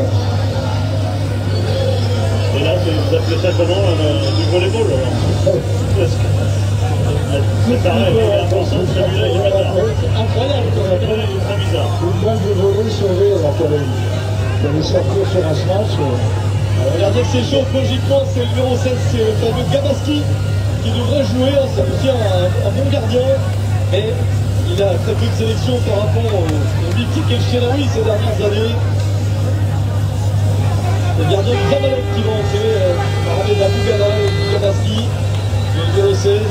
Et là, vous appelez ça comment euh, du volleyball alors presque. C'est pareil, il est important, celui-là il est bizarre. incroyable. Celui-là il est très bizarre. Une balle de volée sauvée alors qu'elle allait sortir sur un smash. Regardez que c'est chaud, logiquement, c'est le numéro seize, c'est le fameux Gabaski qui devrait jouer. Ça nous tient un, un bon gardien, mais il a très peu de sélection par rapport au, au mythique El Shenaoui ces dernières années. Le gardien du Zamalek qui va entrer, euh, Mohamed Abougala, Gabaski, le numéro seize.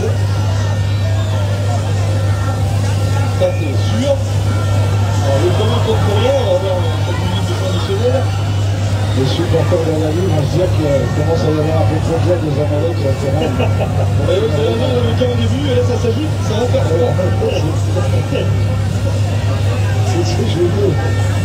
Ça c'est sûr. Alors le premier contre rien, on va avoir une minute de conditionnel. Les supporters de la Ligue vont se dire qu'il commence à y avoir un peu de projet des Amalek sur le terrain. On avait le cas au début et là ça s'ajoute, ça va faire froid. C'est ce que je veux dire.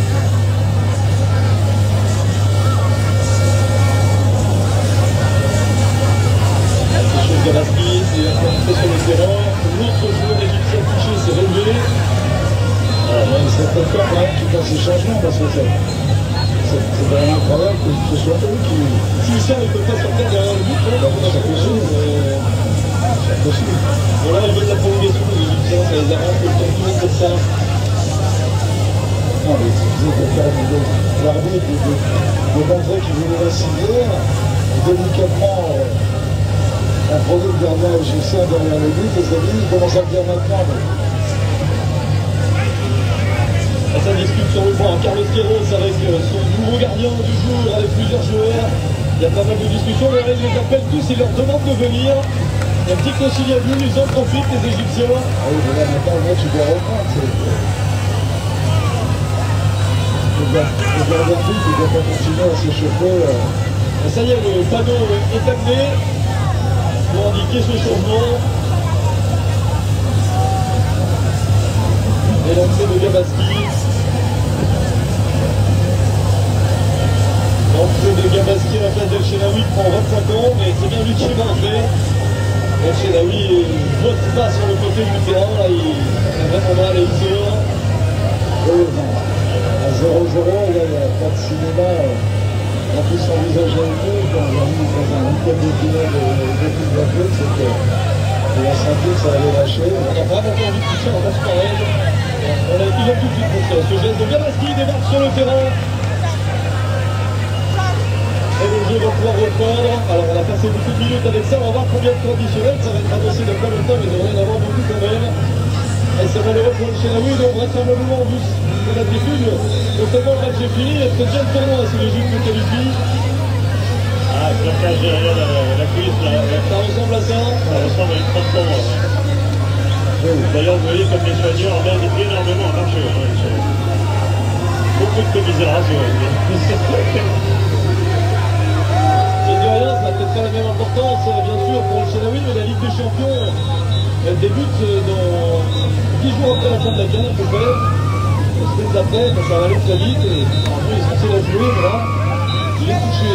Gabaski est entré sur le terrain. L'autre joueur égyptien touché s'est relevé. C'est peut-être pas quand même qu'il fasse ces changements parce que c'est c'est quand même incroyable que ce soit eux qui. Si Lucien ne peut pas sortir derrière le but, on a C'est possible. C'est possible. voilà, ils veulent la prolongation des Égyptiens, ça les arrange que le temps tourne comme ça. Non, mais c'est pour faire l'arbitre de, de, de montrer qu'il voulait la signer, délicatement euh, imposer le gardien égyptien derrière le but, et ça dit, il commence à le dire maintenant. Mais... Ça discute sur le point. Carlos Queiroz avec son nouveau gardien du jour, avec plusieurs joueurs. Il y a pas mal de discussions. Les les appellent tous et leur demandent de venir. Un petit conciliabule, ils en profitent, les Égyptiens. Ah oui, mais là, maintenant, le match, il doit reprendre. Le gardien de but, il ne doit pas continuer à s'échauffer. Ça y est, le panneau est amené pour indiquer ce changement. Et l'entrée de Gabaski. L'entrée de Gabaski à la place d'El Chenaoui prend vingt-cinq ans, mais c'est bien lui qui va entrer. El Chenaoui vote pas sur le côté du terrain, là il a vraiment mal et il sort. Oui, à zéro zéro, il n'y a pas de cinéma. En plus, son visage dans le jeu, quand on a mis dans un huitième de finale de l'équipe de la club, c'est qu'il a senti que ça allait lâcher. On n'a vraiment pas envie de toucher en passe pareil. On a, il a tout de suite pour ça. Ce geste de Gabaski débarque sur le terrain. Et le jeu va pouvoir reprendre. Alors on a passé beaucoup de minutes avec ça. On va voir combien de conditionnels. Ça va être annoncé dans pas longtemps, mais il devrait y en avoir beaucoup quand même. Et c'est malheureux pour le Chenaoui, donc vraisemblablement en plus de l'habitude. Donc seulement le match est fini. Est-ce que déjà le tournoi si l'Égypte se qualifie? Ah, le blocage derrière la, la cuisse là. Ça ressemble à ça. Ça ressemble à une trente pour moi. D'ailleurs, vous voyez comme les soignants en aident énormément à marcher. Hein. Beaucoup de commisération. Et de rien, ça n'a peut-être pas la même importance, bien sûr, pour le Chenaoui, mais la Ligue des Champions, elle débute dans dix jours après la fin de la canne, à peu près. La semaine d'après, ça va aller très vite, et en plus, il est censé la jouer, mais là, il est touché.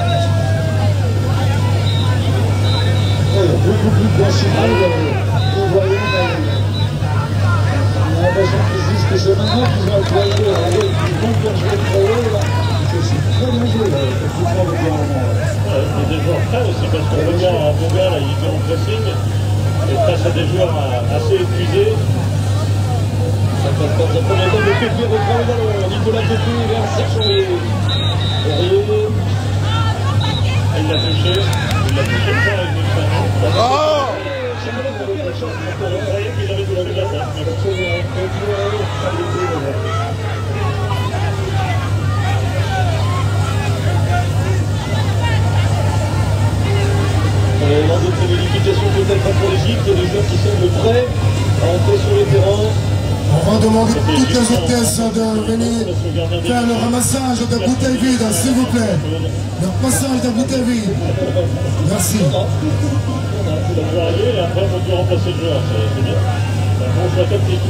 Il y a beaucoup plus de discipline. Nous voyons, on a l'impression qu'ils disent que c'est maintenant qu'ils ont employé ils vont faire jouer le travail, là. C'est très bien joué, là, effectivement, le gouvernement. C'est des joueurs prêts aussi, parce qu'on peut voir un bon gars, là, il est en pressing, et face à des joueurs assez épuisés. Ça passe dans un premier temps de Pépé reprend le ballon. Nicolas Pépé vers Serge Aurier. Aurier. Il l'a touché, il l'a touché fort avec le chien. Oh! Vous voyez qu'il avait touché la tête. Euh, L'un d'autres modifications peut-être pas pour l'Égypte, il y a des joueurs qui semblent prêts à entrer sur le terrain. On va demander à toutes les hôtesses de venir faire le ramassage de bouteilles vides, s'il vous plaît. Le passage de bouteilles vides. Merci. Ça peut arriver et après on peut remplacer le joueur, c'est bien. C'est un bon choix tactique.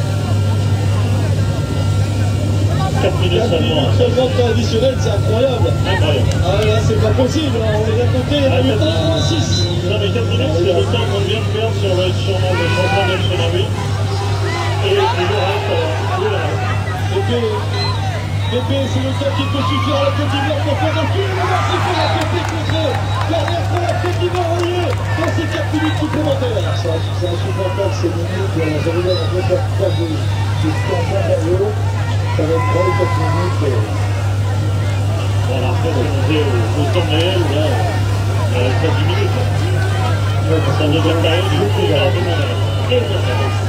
quatre minutes seulement. Seulement de temps additionnel, c'est incroyable. Incroyable. Ah là, c'est pas possible, hein. On les a comptés, il y en a eu un, six. Non mais quatre minutes, c'est le temps qu'on vient de perdre sur le changement de champion d'El Chenaoui. Et le reste, tout le reste. Pépé, Pépé, c'est le temps qui peut suffire à la Côte d'Ivoire pour faire un film. C'est pour la Pépé contre Corner pour la Côte d'Ivoire dans ces quatre minutes supplémentaires. C'est insupportable ces minutes. J'arrive à faire faire des enfants vers le haut. Ça va être trois ou quatre minutes. Bon, après, on faisait au temps réel, là, il y a pas dix minutes. Ça devrait pas être du tout, il y a tout le monde.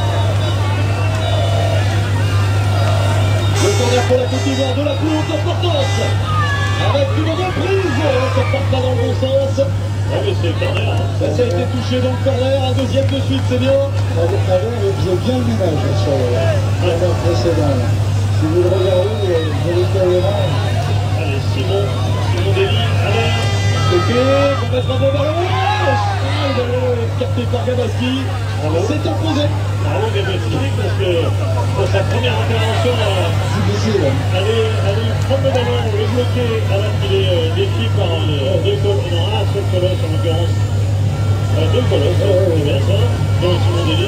Le corner pour la Côte d'Ivoire de la plus haute importance. Avec une reprise, ça part pas dans le bon sens. Ouais, mais c'est le corner. Hein. Ça, ça a été touché dans le corner, un deuxième de suite, c'est bien. Avant, il faisait bien le ménage sur le corner précédent. Si vous le regardez, véritablement. Allez, Simon, Simon Dely, allez. Pépé, pour mettre un bon ballon. Le ballon capté par Gabaski. C'est opposé. Bravo Gabaski, parce que pour sa première intervention, Difficile. aller, aller prendre le ballon, le bloquer, alors qu'il est euh, défié par euh, deux colosses, non, un seul colosse en l'occurrence. Euh, deux colosses, ouais, ouais, c'est bien ça, dont Simon Dely.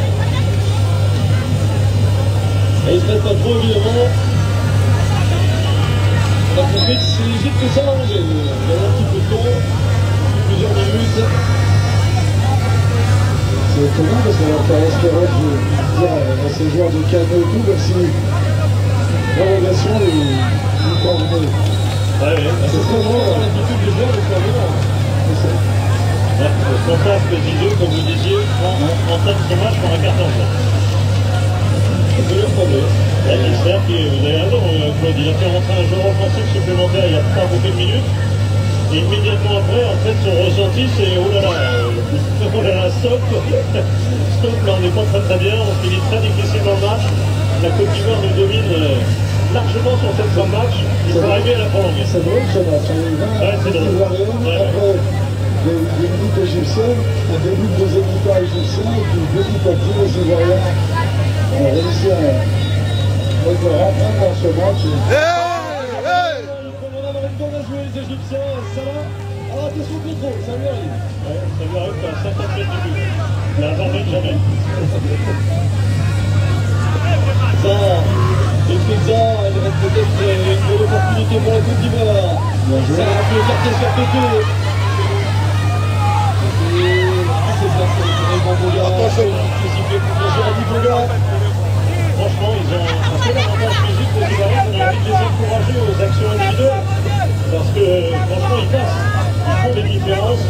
Et il se prête pas trop, évidemment. On a compris que c'est l'Égypte que ça a arrangé. Il y a un petit peu de temps, plusieurs minutes. C'est étonnant parce qu'on va faire espérer dire à ces joueurs de canot et tout, comme si l'organisation les convenait. Ouais, ouais. C'est très drôle, l'habitude des joueurs de faire bien. Ouais, le contact des deux, comme vous disiez, en, en tête de match pour un carton jaune. peut le problème. Ouais, j'espère que vous avez raison, Claude. Il a fait rentrer un joueur offensif supplémentaire il n'y a pas beaucoup de minutes. Et immédiatement après, en fait, son ressenti, c'est oh là là, euh, oh là là, stop. Stop, là, on n'est pas très très bien. On finit très difficile dans le match. La Côte d'Ivoire nous domine euh, largement sur cette fin de match. Il faut arriver à la prolonger. C'est drôle ce match. On est vingt Ouais, c'est drôle. Ivoiriens, Ouais, après des, des minutes égyptiennes, un début de deuxième mi-temps égyptien, et puis petit à petit les Ivoiriens ont réussi à mettre le rentrant dans ce match. Hey, hey. Comme on a dans une bonne à jouer les Égyptiens, ça va. Alors attention au contrôle, ça lui arrive. Ouais, ça lui arrive à cinquante mètres du but. Il a jamais jamais. Ça, et Pizza, il reste peut-être une bonne opportunité pour la Côte d'Ivoire. Ça a pu écarter sur Toto. C'est ça, c'est le bon Boga. Attention, c'est sifflé pour Jérémy Boga. Franchement, ils ont un peu l'avantage physique des Ivoiriens. On a envie de les encourager aux actions individuelles. Parce que, franchement, ils passent. Ils font des différences.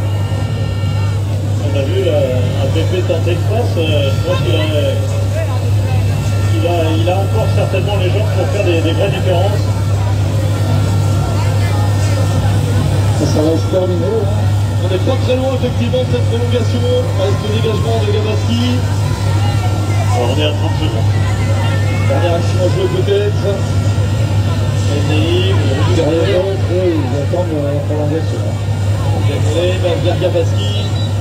On a vu là, un Pépé tenter de passe. Euh, je pense qu'il a, il a, il a encore certainement les jambes pour faire des, des vraies différences. Ça, ça va se terminer. Hein. On n'est pas très loin effectivement de cette prolongation. Reste le dégagement de Gabaski. Alors, on est à trente secondes. Dernière action à jouer peut-être. Enneim, Derrière eux, eux, ils attendent la prolongation. Enneim vers Gabaski.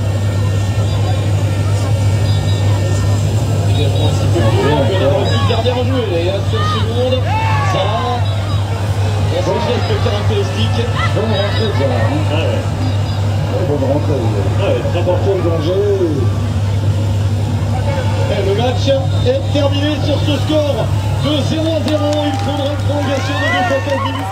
Dégagement un petit peu plus long. On peut avoir une petite dernière à jouer. Il y a sept secondes. Ça va. Dans son geste caractéristique. Bonne rentrée, ça. Hein. Ah ouais. Ouais, bonne rentrée. Ah ouais, très bon. Quel danger. Et le match est terminé sur ce score de zéro à zéro. Il faudra une prolongation de deux fois quinze minutes.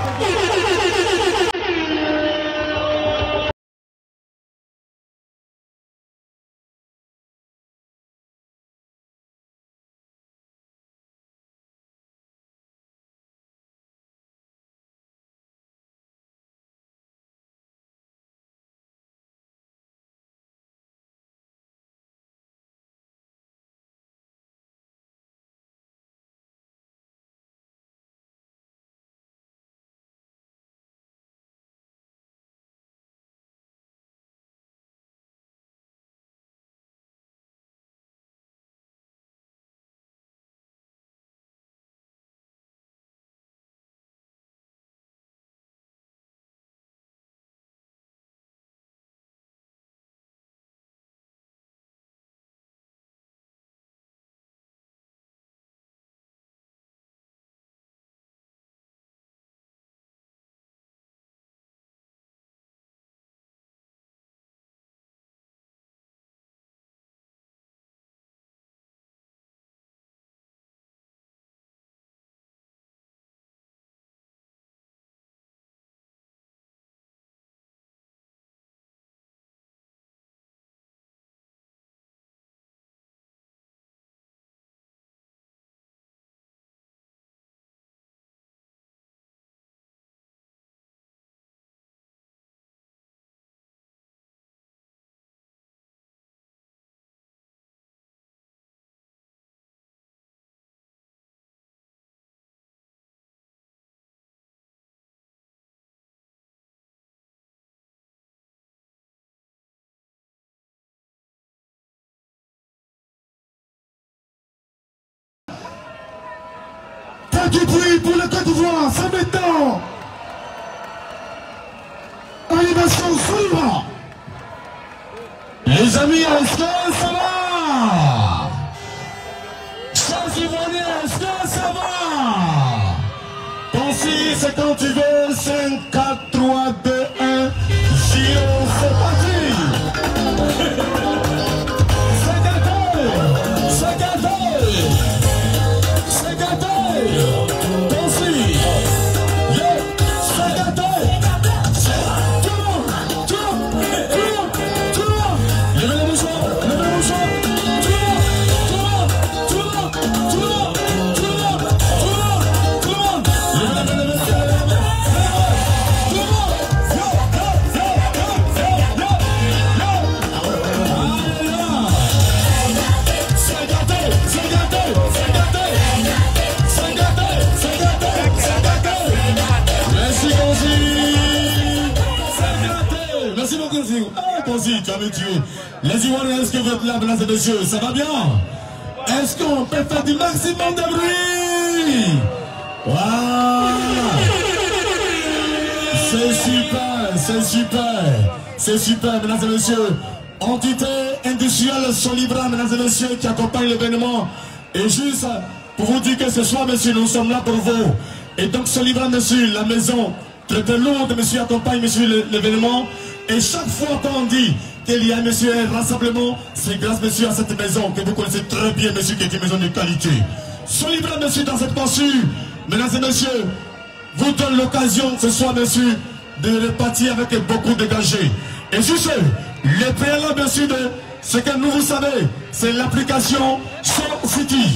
Du bruit pour la Côte d'Ivoire, ça maintenant. Animation Souliman. Les amis, est-ce que ça va? Chers Ivoiriens, est-ce que ça va? Pensez, c'est quand tu veux, cinq, quatre, trois, deux, un, Giro, c'est parti. C'est gâté, c'est gâté. C'est gâté. Pensez. Yeah, c'est gâté. Tout le monde, tout le monde, tout le monde, tout le monde. Levez les mouchoirs, levez les mouchoirs. Tout le monde, tout le monde, tout le monde, tout le monde, tout le monde, tout le monde, tout le monde. Levez les mouchoirs. Tout le monde. aussi, tu vas me tuer. Les Ivoiriens, est-ce que vous êtes là, mesdames et messieurs? Ça va bien? Est-ce qu'on peut faire du maximum de bruit? Voilà. C'est super, c'est super, c'est super, mesdames et messieurs. Entité industrielle Solibra, mesdames et messieurs, qui accompagne l'événement. Et juste pour vous dire que ce soir, monsieur, nous sommes là pour vous. Et donc Solibra, monsieur, la maison très très lourde, monsieur, accompagne, monsieur, l'événement. Et chaque fois qu'on dit qu'il y a, monsieur, un rassemblement, c'est grâce, monsieur, à cette maison que vous connaissez très bien, monsieur, qui est une maison de qualité. Solibra, monsieur, dans cette pensée, mesdames et messieurs, vous donne l'occasion ce soir, monsieur, de repartir avec beaucoup dégagés. Et sur ce, le préalable, monsieur, de ce que nous vous savez, c'est l'application Soul City.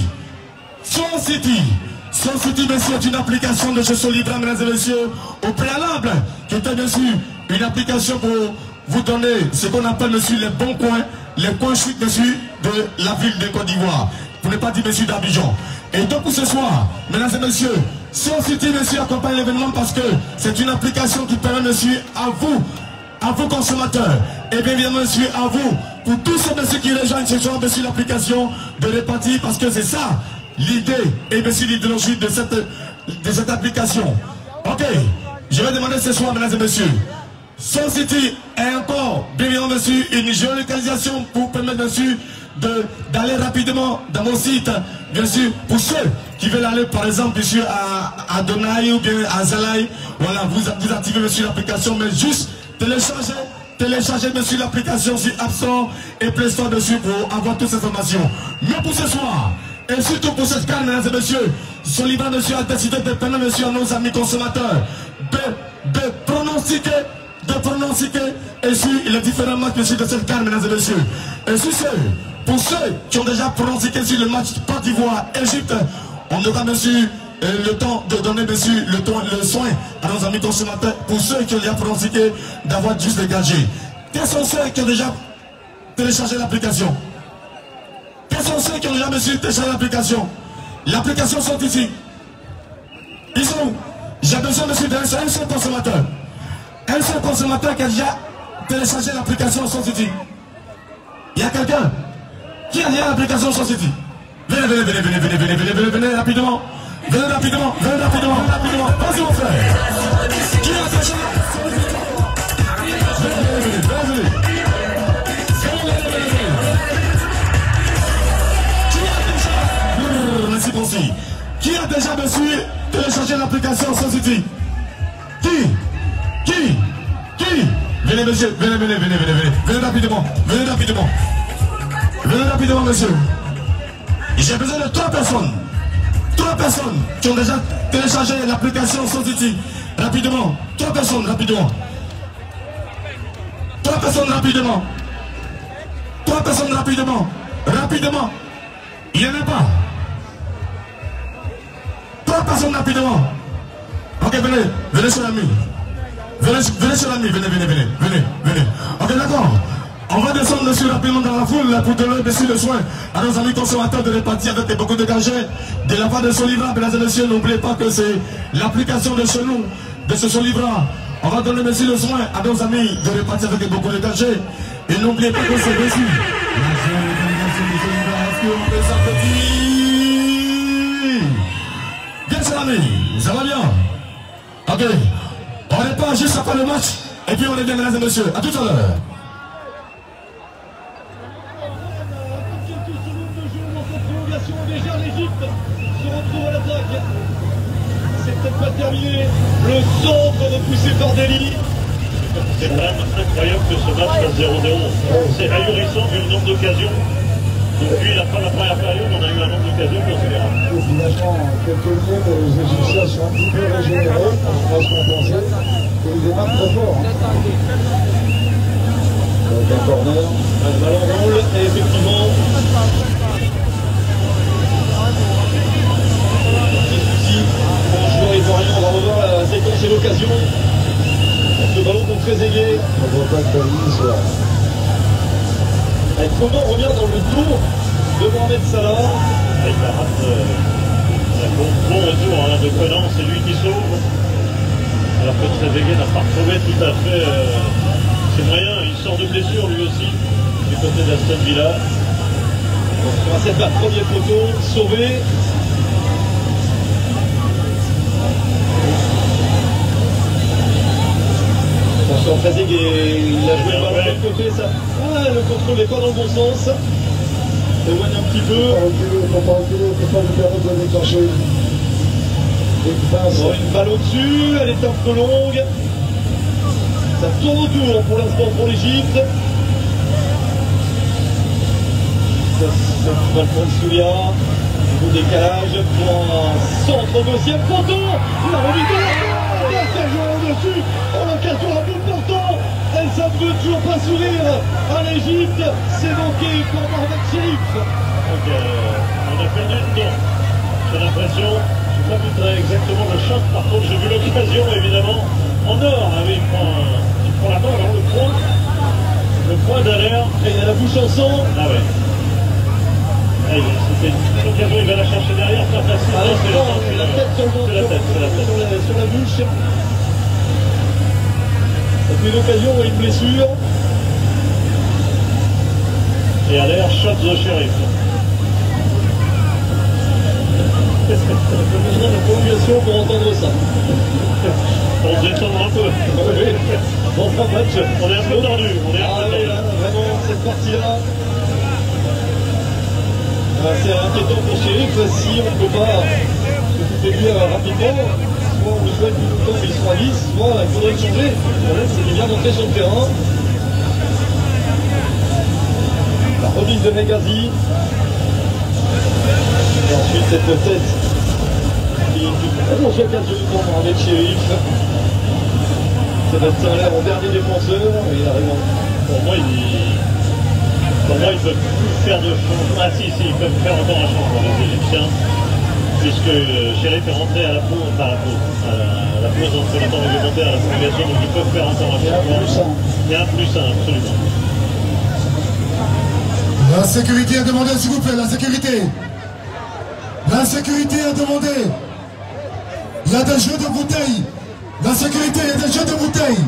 Soul City. Soul City, monsieur, est une application de chez Solibra, mesdames et messieurs, au préalable, qui était, bien sûr, une application pour vous donner ce qu'on appelle, monsieur, les bons coins, les coins chutes, monsieur, de la ville de Côte d'Ivoire. Pour ne pas dire, monsieur, d'Abidjan. Et donc, pour ce soir, mesdames et messieurs, Soul City, monsieur, accompagne l'événement parce que c'est une application qui permet, monsieur, à vous, à vos consommateurs, et bien évidemment, monsieur, à vous, pour tous ceux, monsieur, qui rejoignent ce soir, monsieur, l'application de répartir, parce que c'est ça, l'idée, et monsieur, l'idéologie de cette, de cette application. Ok, je vais demander ce soir, mesdames et messieurs, Soul City est encore, bien évidemment, monsieur, une géolocalisation pour permettre, monsieur, d'aller rapidement dans mon site, bien sûr, pour ceux qui veulent aller, par exemple, monsieur, à, à Donaï ou bien à Zalaï, voilà, vous, vous activez, monsieur, l'application, mais juste télécharger, télécharger, monsieur, l'application sur App Store et Play Store dessus pour avoir toutes ces informations. Mais pour ce soir, et surtout pour cette canne, mesdames et messieurs, Solibra, monsieur, a décidé de permettre, monsieur, à nos amis consommateurs de, de pronostiquer, de pronostiquer, et sur les différents matchs, monsieur, de cette canne, mesdames et messieurs. Et sur ce, pour ceux qui ont déjà pronostiqué sur le match Côte d'Ivoire, Égypte, on aura, monsieur, le temps de donner, monsieur, le, temps, le soin à nos amis consommateurs, pour ceux qui ont déjà pronostiqué, d'avoir juste dégagé. Quels sont ceux qui ont déjà téléchargé l'application? Quels sont ceux qui ont déjà, monsieur, téléchargé l'application? L'application sont ici. Ils sont où? J'ai besoin, monsieur, d'un seul, seul consommateur. Un seul consommateur qui a déjà téléchargé l'application Soul City. Il y a quelqu'un qui a déjà l'application Soul City? Venez, venez, venez, venez, venez, venez, venez, venez, venez, rapidement. Venez rapidement, venez rapidement, rapidement. Vas-y, mon frère. Qui a déjà? Venez, venez, venez, venez, venez. Merci, merci. Qui a déjà, monsieur, téléchargé l'application Soul City? Qui? Qui? Qui? Venez, monsieur, venez, venez, venez, venez, venez. Venez rapidement, venez rapidement. Venez rapidement, monsieur. J'ai besoin de trois personnes. Trois personnes qui ont déjà téléchargé l'application Soul City. Rapidement. Trois personnes, rapidement. Trois personnes, rapidement. Trois personnes, rapidement. Rapidement. Il n'y en a pas. Trois personnes, rapidement. Ok, venez. Venez sur la mine. Venez, venez sur la nuit, venez, venez, venez, venez, venez. Ok, d'accord. On va descendre dessus rapidement dans la foule pour donner dessus le soin à nos amis consommateurs de répartir avec beaucoup de cachets. De la part de Solibra, mesdames et messieurs, n'oubliez pas que c'est l'application de chez nous, de ce Solibra. On va donner monsieur le soin à nos amis de répartir avec beaucoup de cachets. Et n'oubliez pas que c'est dessus. Est-ce qu'on peut s'appeler? Bien, cher ami, ça va bien? Ok. On repart juste après le match et puis on revient, mesdames et messieurs. A tout à l'heure. Déjà l'Égypte se retrouve à l'attaque. C'est peut-être pas terminé. Le centre repoussé par Deli. C'est quand même incroyable que ce match fasse zéro zéro. C'est ahurissant vu le nombre d'occasions. Depuis la fin de la première période, on a eu un nombre d'occasions considérable. Finalement, quelques minutes, les Égyptiens sont un petit peu régénérés, on va se compenser, et ils démarrent très fort. Hein. Donc un corner. Le ballon roule et effectivement. Pour le joueur ivoirien, on va revoir la séquence et l'occasion. Le ballon contre Trezeguet. On ne voit pas de balise. Comment on revient dans le tour de Mohamed Salah. Il rate un bon, bon retour hein, de Conan, c'est lui qui sauve. Alors que Trezeguet n'a pas retrouvé tout à fait euh, C'est moyen, il sort de blessure lui aussi, du côté d'Aston Villa. On va cette première photo, sauvé. Attention, Fazig, il a joué le ballon de l'autre côté, ça. Ah, le contrôle n'est pas dans le bon sens. Éloigne un petit peu. Il ne faut pas reculer, il ne faut pas lui permettre de déclencher. Bon, une balle au-dessus, elle est un peu longue. Ça tourne autour pour l'instant pour l'Égypte. Ça, ça va le prendre Soulia. Au décalage pour un centre au deuxième poteau. La remise de la balle. Ça joue au-dessus. Oh, l'occasion à bout portant. Et ça ne veut toujours pas sourire à l'Égypte. C'est manqué pour Mohamed Cherif. Donc, euh, on a perdu le temps. J'ai l'impression. Je n'ai pas vu très exactement le choc. Par contre, j'ai vu l'occasion, évidemment. En or, ah oui, il prend, il prend la balle, alors le point. Le point derrière. Et il a la bouche en sang. Ah ouais. C'était une occasion, il va la chercher derrière, pas facile. Ah, Non, c'est non, la, la tête seulement c'est la tête, c'est la tête. sur, la, sur la bouche. Ça fait une occasion ou une blessure. Et à l'air, shot the sheriff. On a besoin de prolongation pour entendre ça. On se détendre un peu. Oui, dans un match. On est un peu tendu. On est un Ah peu oui, tendu. là, vraiment, cette partie-là. C'est inquiétant pour Cherif si on ne peut pas s'occuper de lui rapidement. Soit on le souhaite tout le temps, mais ils sont à dix, soit il faudrait le changer. Le problème, c'est de bien montrer sur le terrain. La remise de Megazi. Et ensuite, cette tête qui est une grosse occasion pour Mohamed Cherif. Sébastien Allaire en dernier défenseur. Et il arrive en... Pour moi, il... Pour moi, ils ne peuvent plus faire de changement. Ah si, si, ils peuvent faire encore un changement, les Égyptiens. Puisque euh, Cherif est rentré à la pause, enfin à la pause, à la, à la pause entre le temps réglementaire et la prolongation, donc ils peuvent faire encore un changement. Il y a un plus un, absolument. La sécurité a demandé, s'il vous plaît, la sécurité. La sécurité a demandé. Il y a des jeux de bouteilles. La sécurité, il y a des jeux de bouteilles.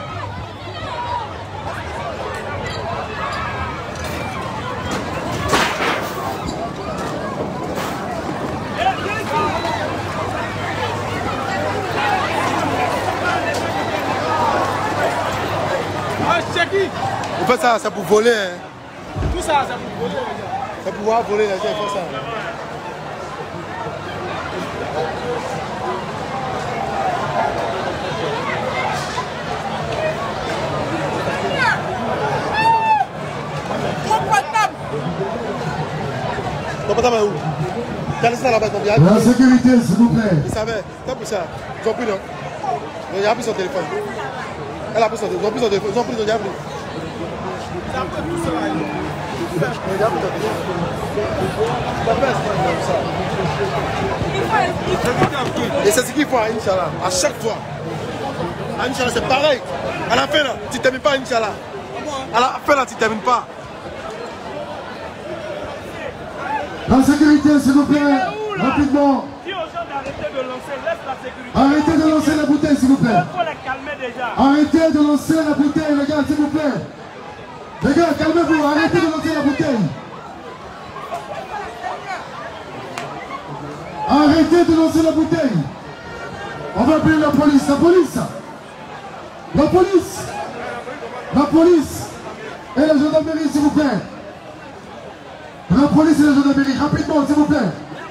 Il fait ça, c'est pour voler. Hein. Tout ça, c'est pour voler. C'est pour pouvoir voler, les gens, ils font ça. Ton portable est où? T'as laissé ça là-bas, ton bien. La sécurité, s'il vous plaît. Ils savaient, c'est pour ça. Ils ont pris, non? Il a pris son téléphone. Elle a pris son téléphone. Ils ont pris son téléphone. Ils ont pris, ils ont déjà pris. C'est un peu tout ça. Et c'est ce qu'il faut à Inch'Allah, à chaque fois. À Inch'Allah, c'est pareil. À la fin, là, tu ne termines pas, Inch'Allah. À la fin, là, tu ne termines pas. La sécurité, s'il vous plaît. Rapidement. Dis aux gens d'arrêter de lancer, laisse la sécurité. Arrêtez de lancer la bouteille, s'il vous plaît. Il faut les calmer déjà. Arrêtez de lancer la bouteille, les gars, s'il vous plaît. Les gars, calmez-vous, arrêtez de lancer la bouteille. Arrêtez de lancer la bouteille. On va appeler la police, la police. La police. La police. Et la gendarmerie, s'il vous plaît. La police et la gendarmerie, rapidement, s'il vous plaît.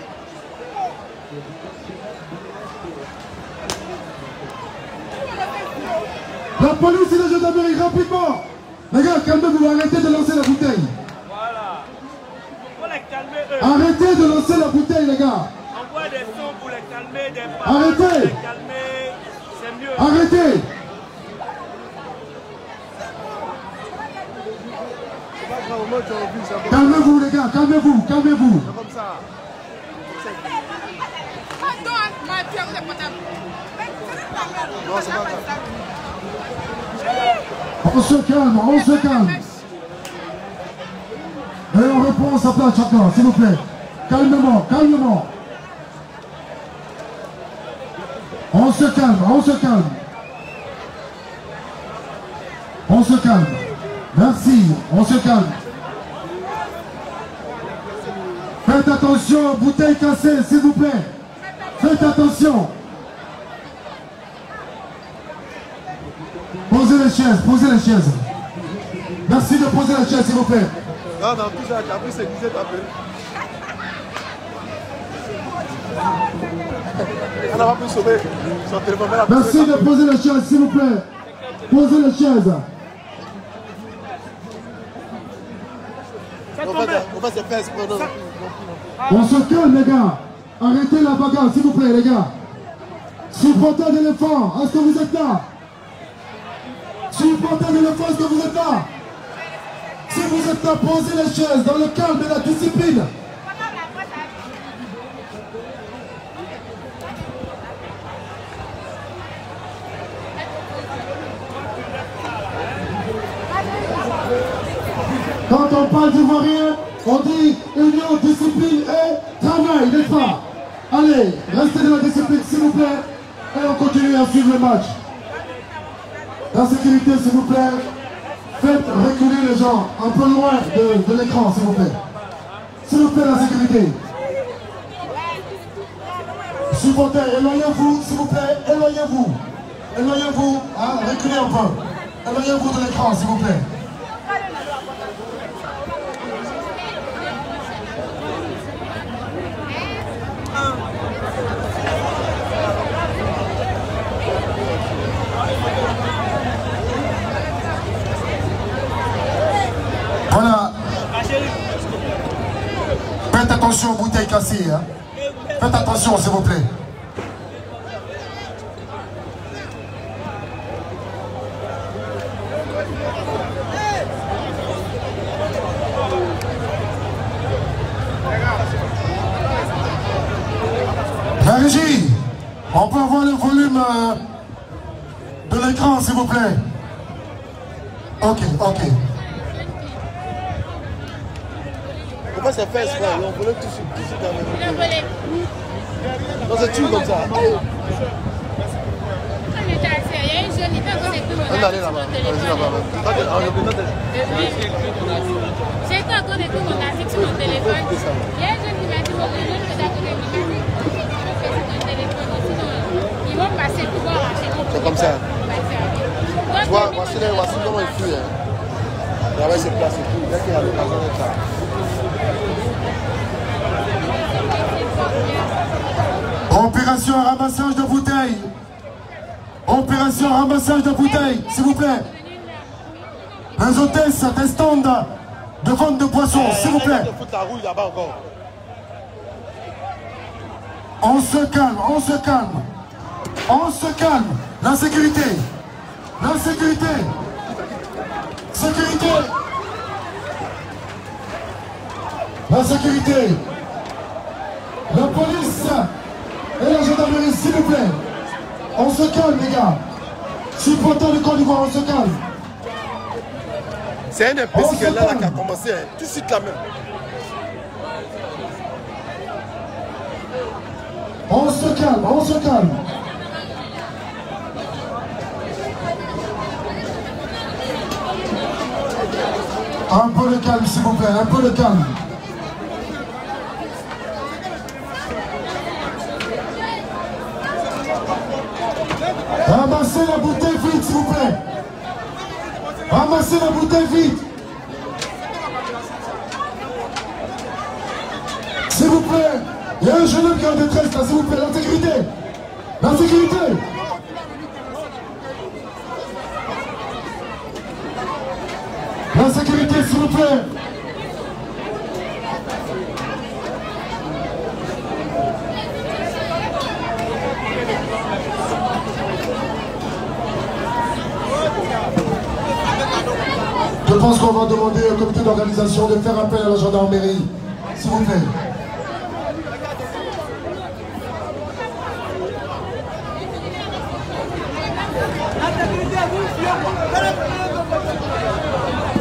La police et la gendarmerie, rapidement. Les gars, calmez-vous, arrêtez de lancer la bouteille. Voilà. Il faut les calmer eux. Arrêtez de lancer la bouteille, les gars. Envoie des sons pour les calmer, des paroles Arrêtez. pour les calmer. C'est mieux. Arrêtez. Calmez-vous, les gars, calmez-vous, calmez-vous. Comme ça. Non, c'est pas grave. On se calme, on se calme. Et on reprend sa place chacun, s'il vous plaît. Calmement, calmement. On se calme, on se calme. On se calme. Merci, on se calme. Faites attention, bouteille cassée, s'il vous plaît. Faites attention. Posez les chaises, posez les chaises. Merci de poser les chaises, s'il vous plaît. Non, non, tout ça, j'ai appris ce qui s'est appelé. Elle n'a pas pu sauver son téléphone. Merci de poser les chaises, s'il vous plaît. Posez les chaises. On va se faire exprès. On se calme, les gars. Arrêtez la bagarre, s'il vous plaît, les gars. Supporters d'éléphant, est-ce que vous êtes là? Supporters d'éléphant, est-ce que vous êtes là? Si vous êtes là, posez les chaises dans le calme et la discipline. Quand on parle d'ivoirien, on dit union, discipline et travail, n'est-ce pas? Allez, restez dans la discipline, s'il vous plaît, et on continue à suivre le match. La sécurité, s'il vous plaît, faites reculer les gens un peu loin de, de l'écran, s'il vous plaît. S'il vous plaît, la sécurité. Supporters, éloignez-vous, s'il vous plaît, éloignez-vous. Éloignez-vous, hein, reculez un peu. Éloignez-vous de l'écran, s'il vous plaît. Voilà. Faites attention aux bouteilles cassées. Hein. Faites attention, s'il vous plaît. La régie, on peut avoir le volume euh, de l'écran, s'il vous plaît. Ok, ok. On va se faire exprès, on voulait tout de suite terminer. Non, c'est tout comme ça. On allait là-bas. J'ai été encore des trucs qu'on a fait sur mon téléphone. Il y a un jeune qui m'a dit, bon, les jeunes que j'ai donné le numéro, mon téléphone aussi. Ils vont passer pour voir acheter mon téléphone. C'est comme ça. Tu vois, voici comment il fuit. Là-bas, il se place et tout. Dès qu'il y a l'occasion de ça. Opération ramassage de bouteilles. Opération ramassage de bouteilles, s'il vous plaît. Les hôtesses, des stands de vente de poissons, s'il vous plaît. On se calme, on se calme. On se calme. La sécurité. La sécurité. Sécurité. La sécurité. La police et la gendarmerie, s'il vous plaît. On se calme, les gars. Supporters de Côte d'Ivoire, on se calme. C'est un imbécile qui est là, là qui a commencé, hein. Tout de suite la même. On se calme, on se calme. Un peu de calme, s'il vous plaît, un peu de calme. Ramassez la bouteille vite, s'il vous plaît. Ramassez la bouteille vite. S'il vous plaît. Il y a un jeune homme qui est en détresse là, s'il vous plaît. La sécurité. La sécurité. La sécurité, s'il vous plaît. Je pense qu'on va demander au comité d'organisation de faire appel à la gendarmerie. S'il vous plaît. La sécurité à vous,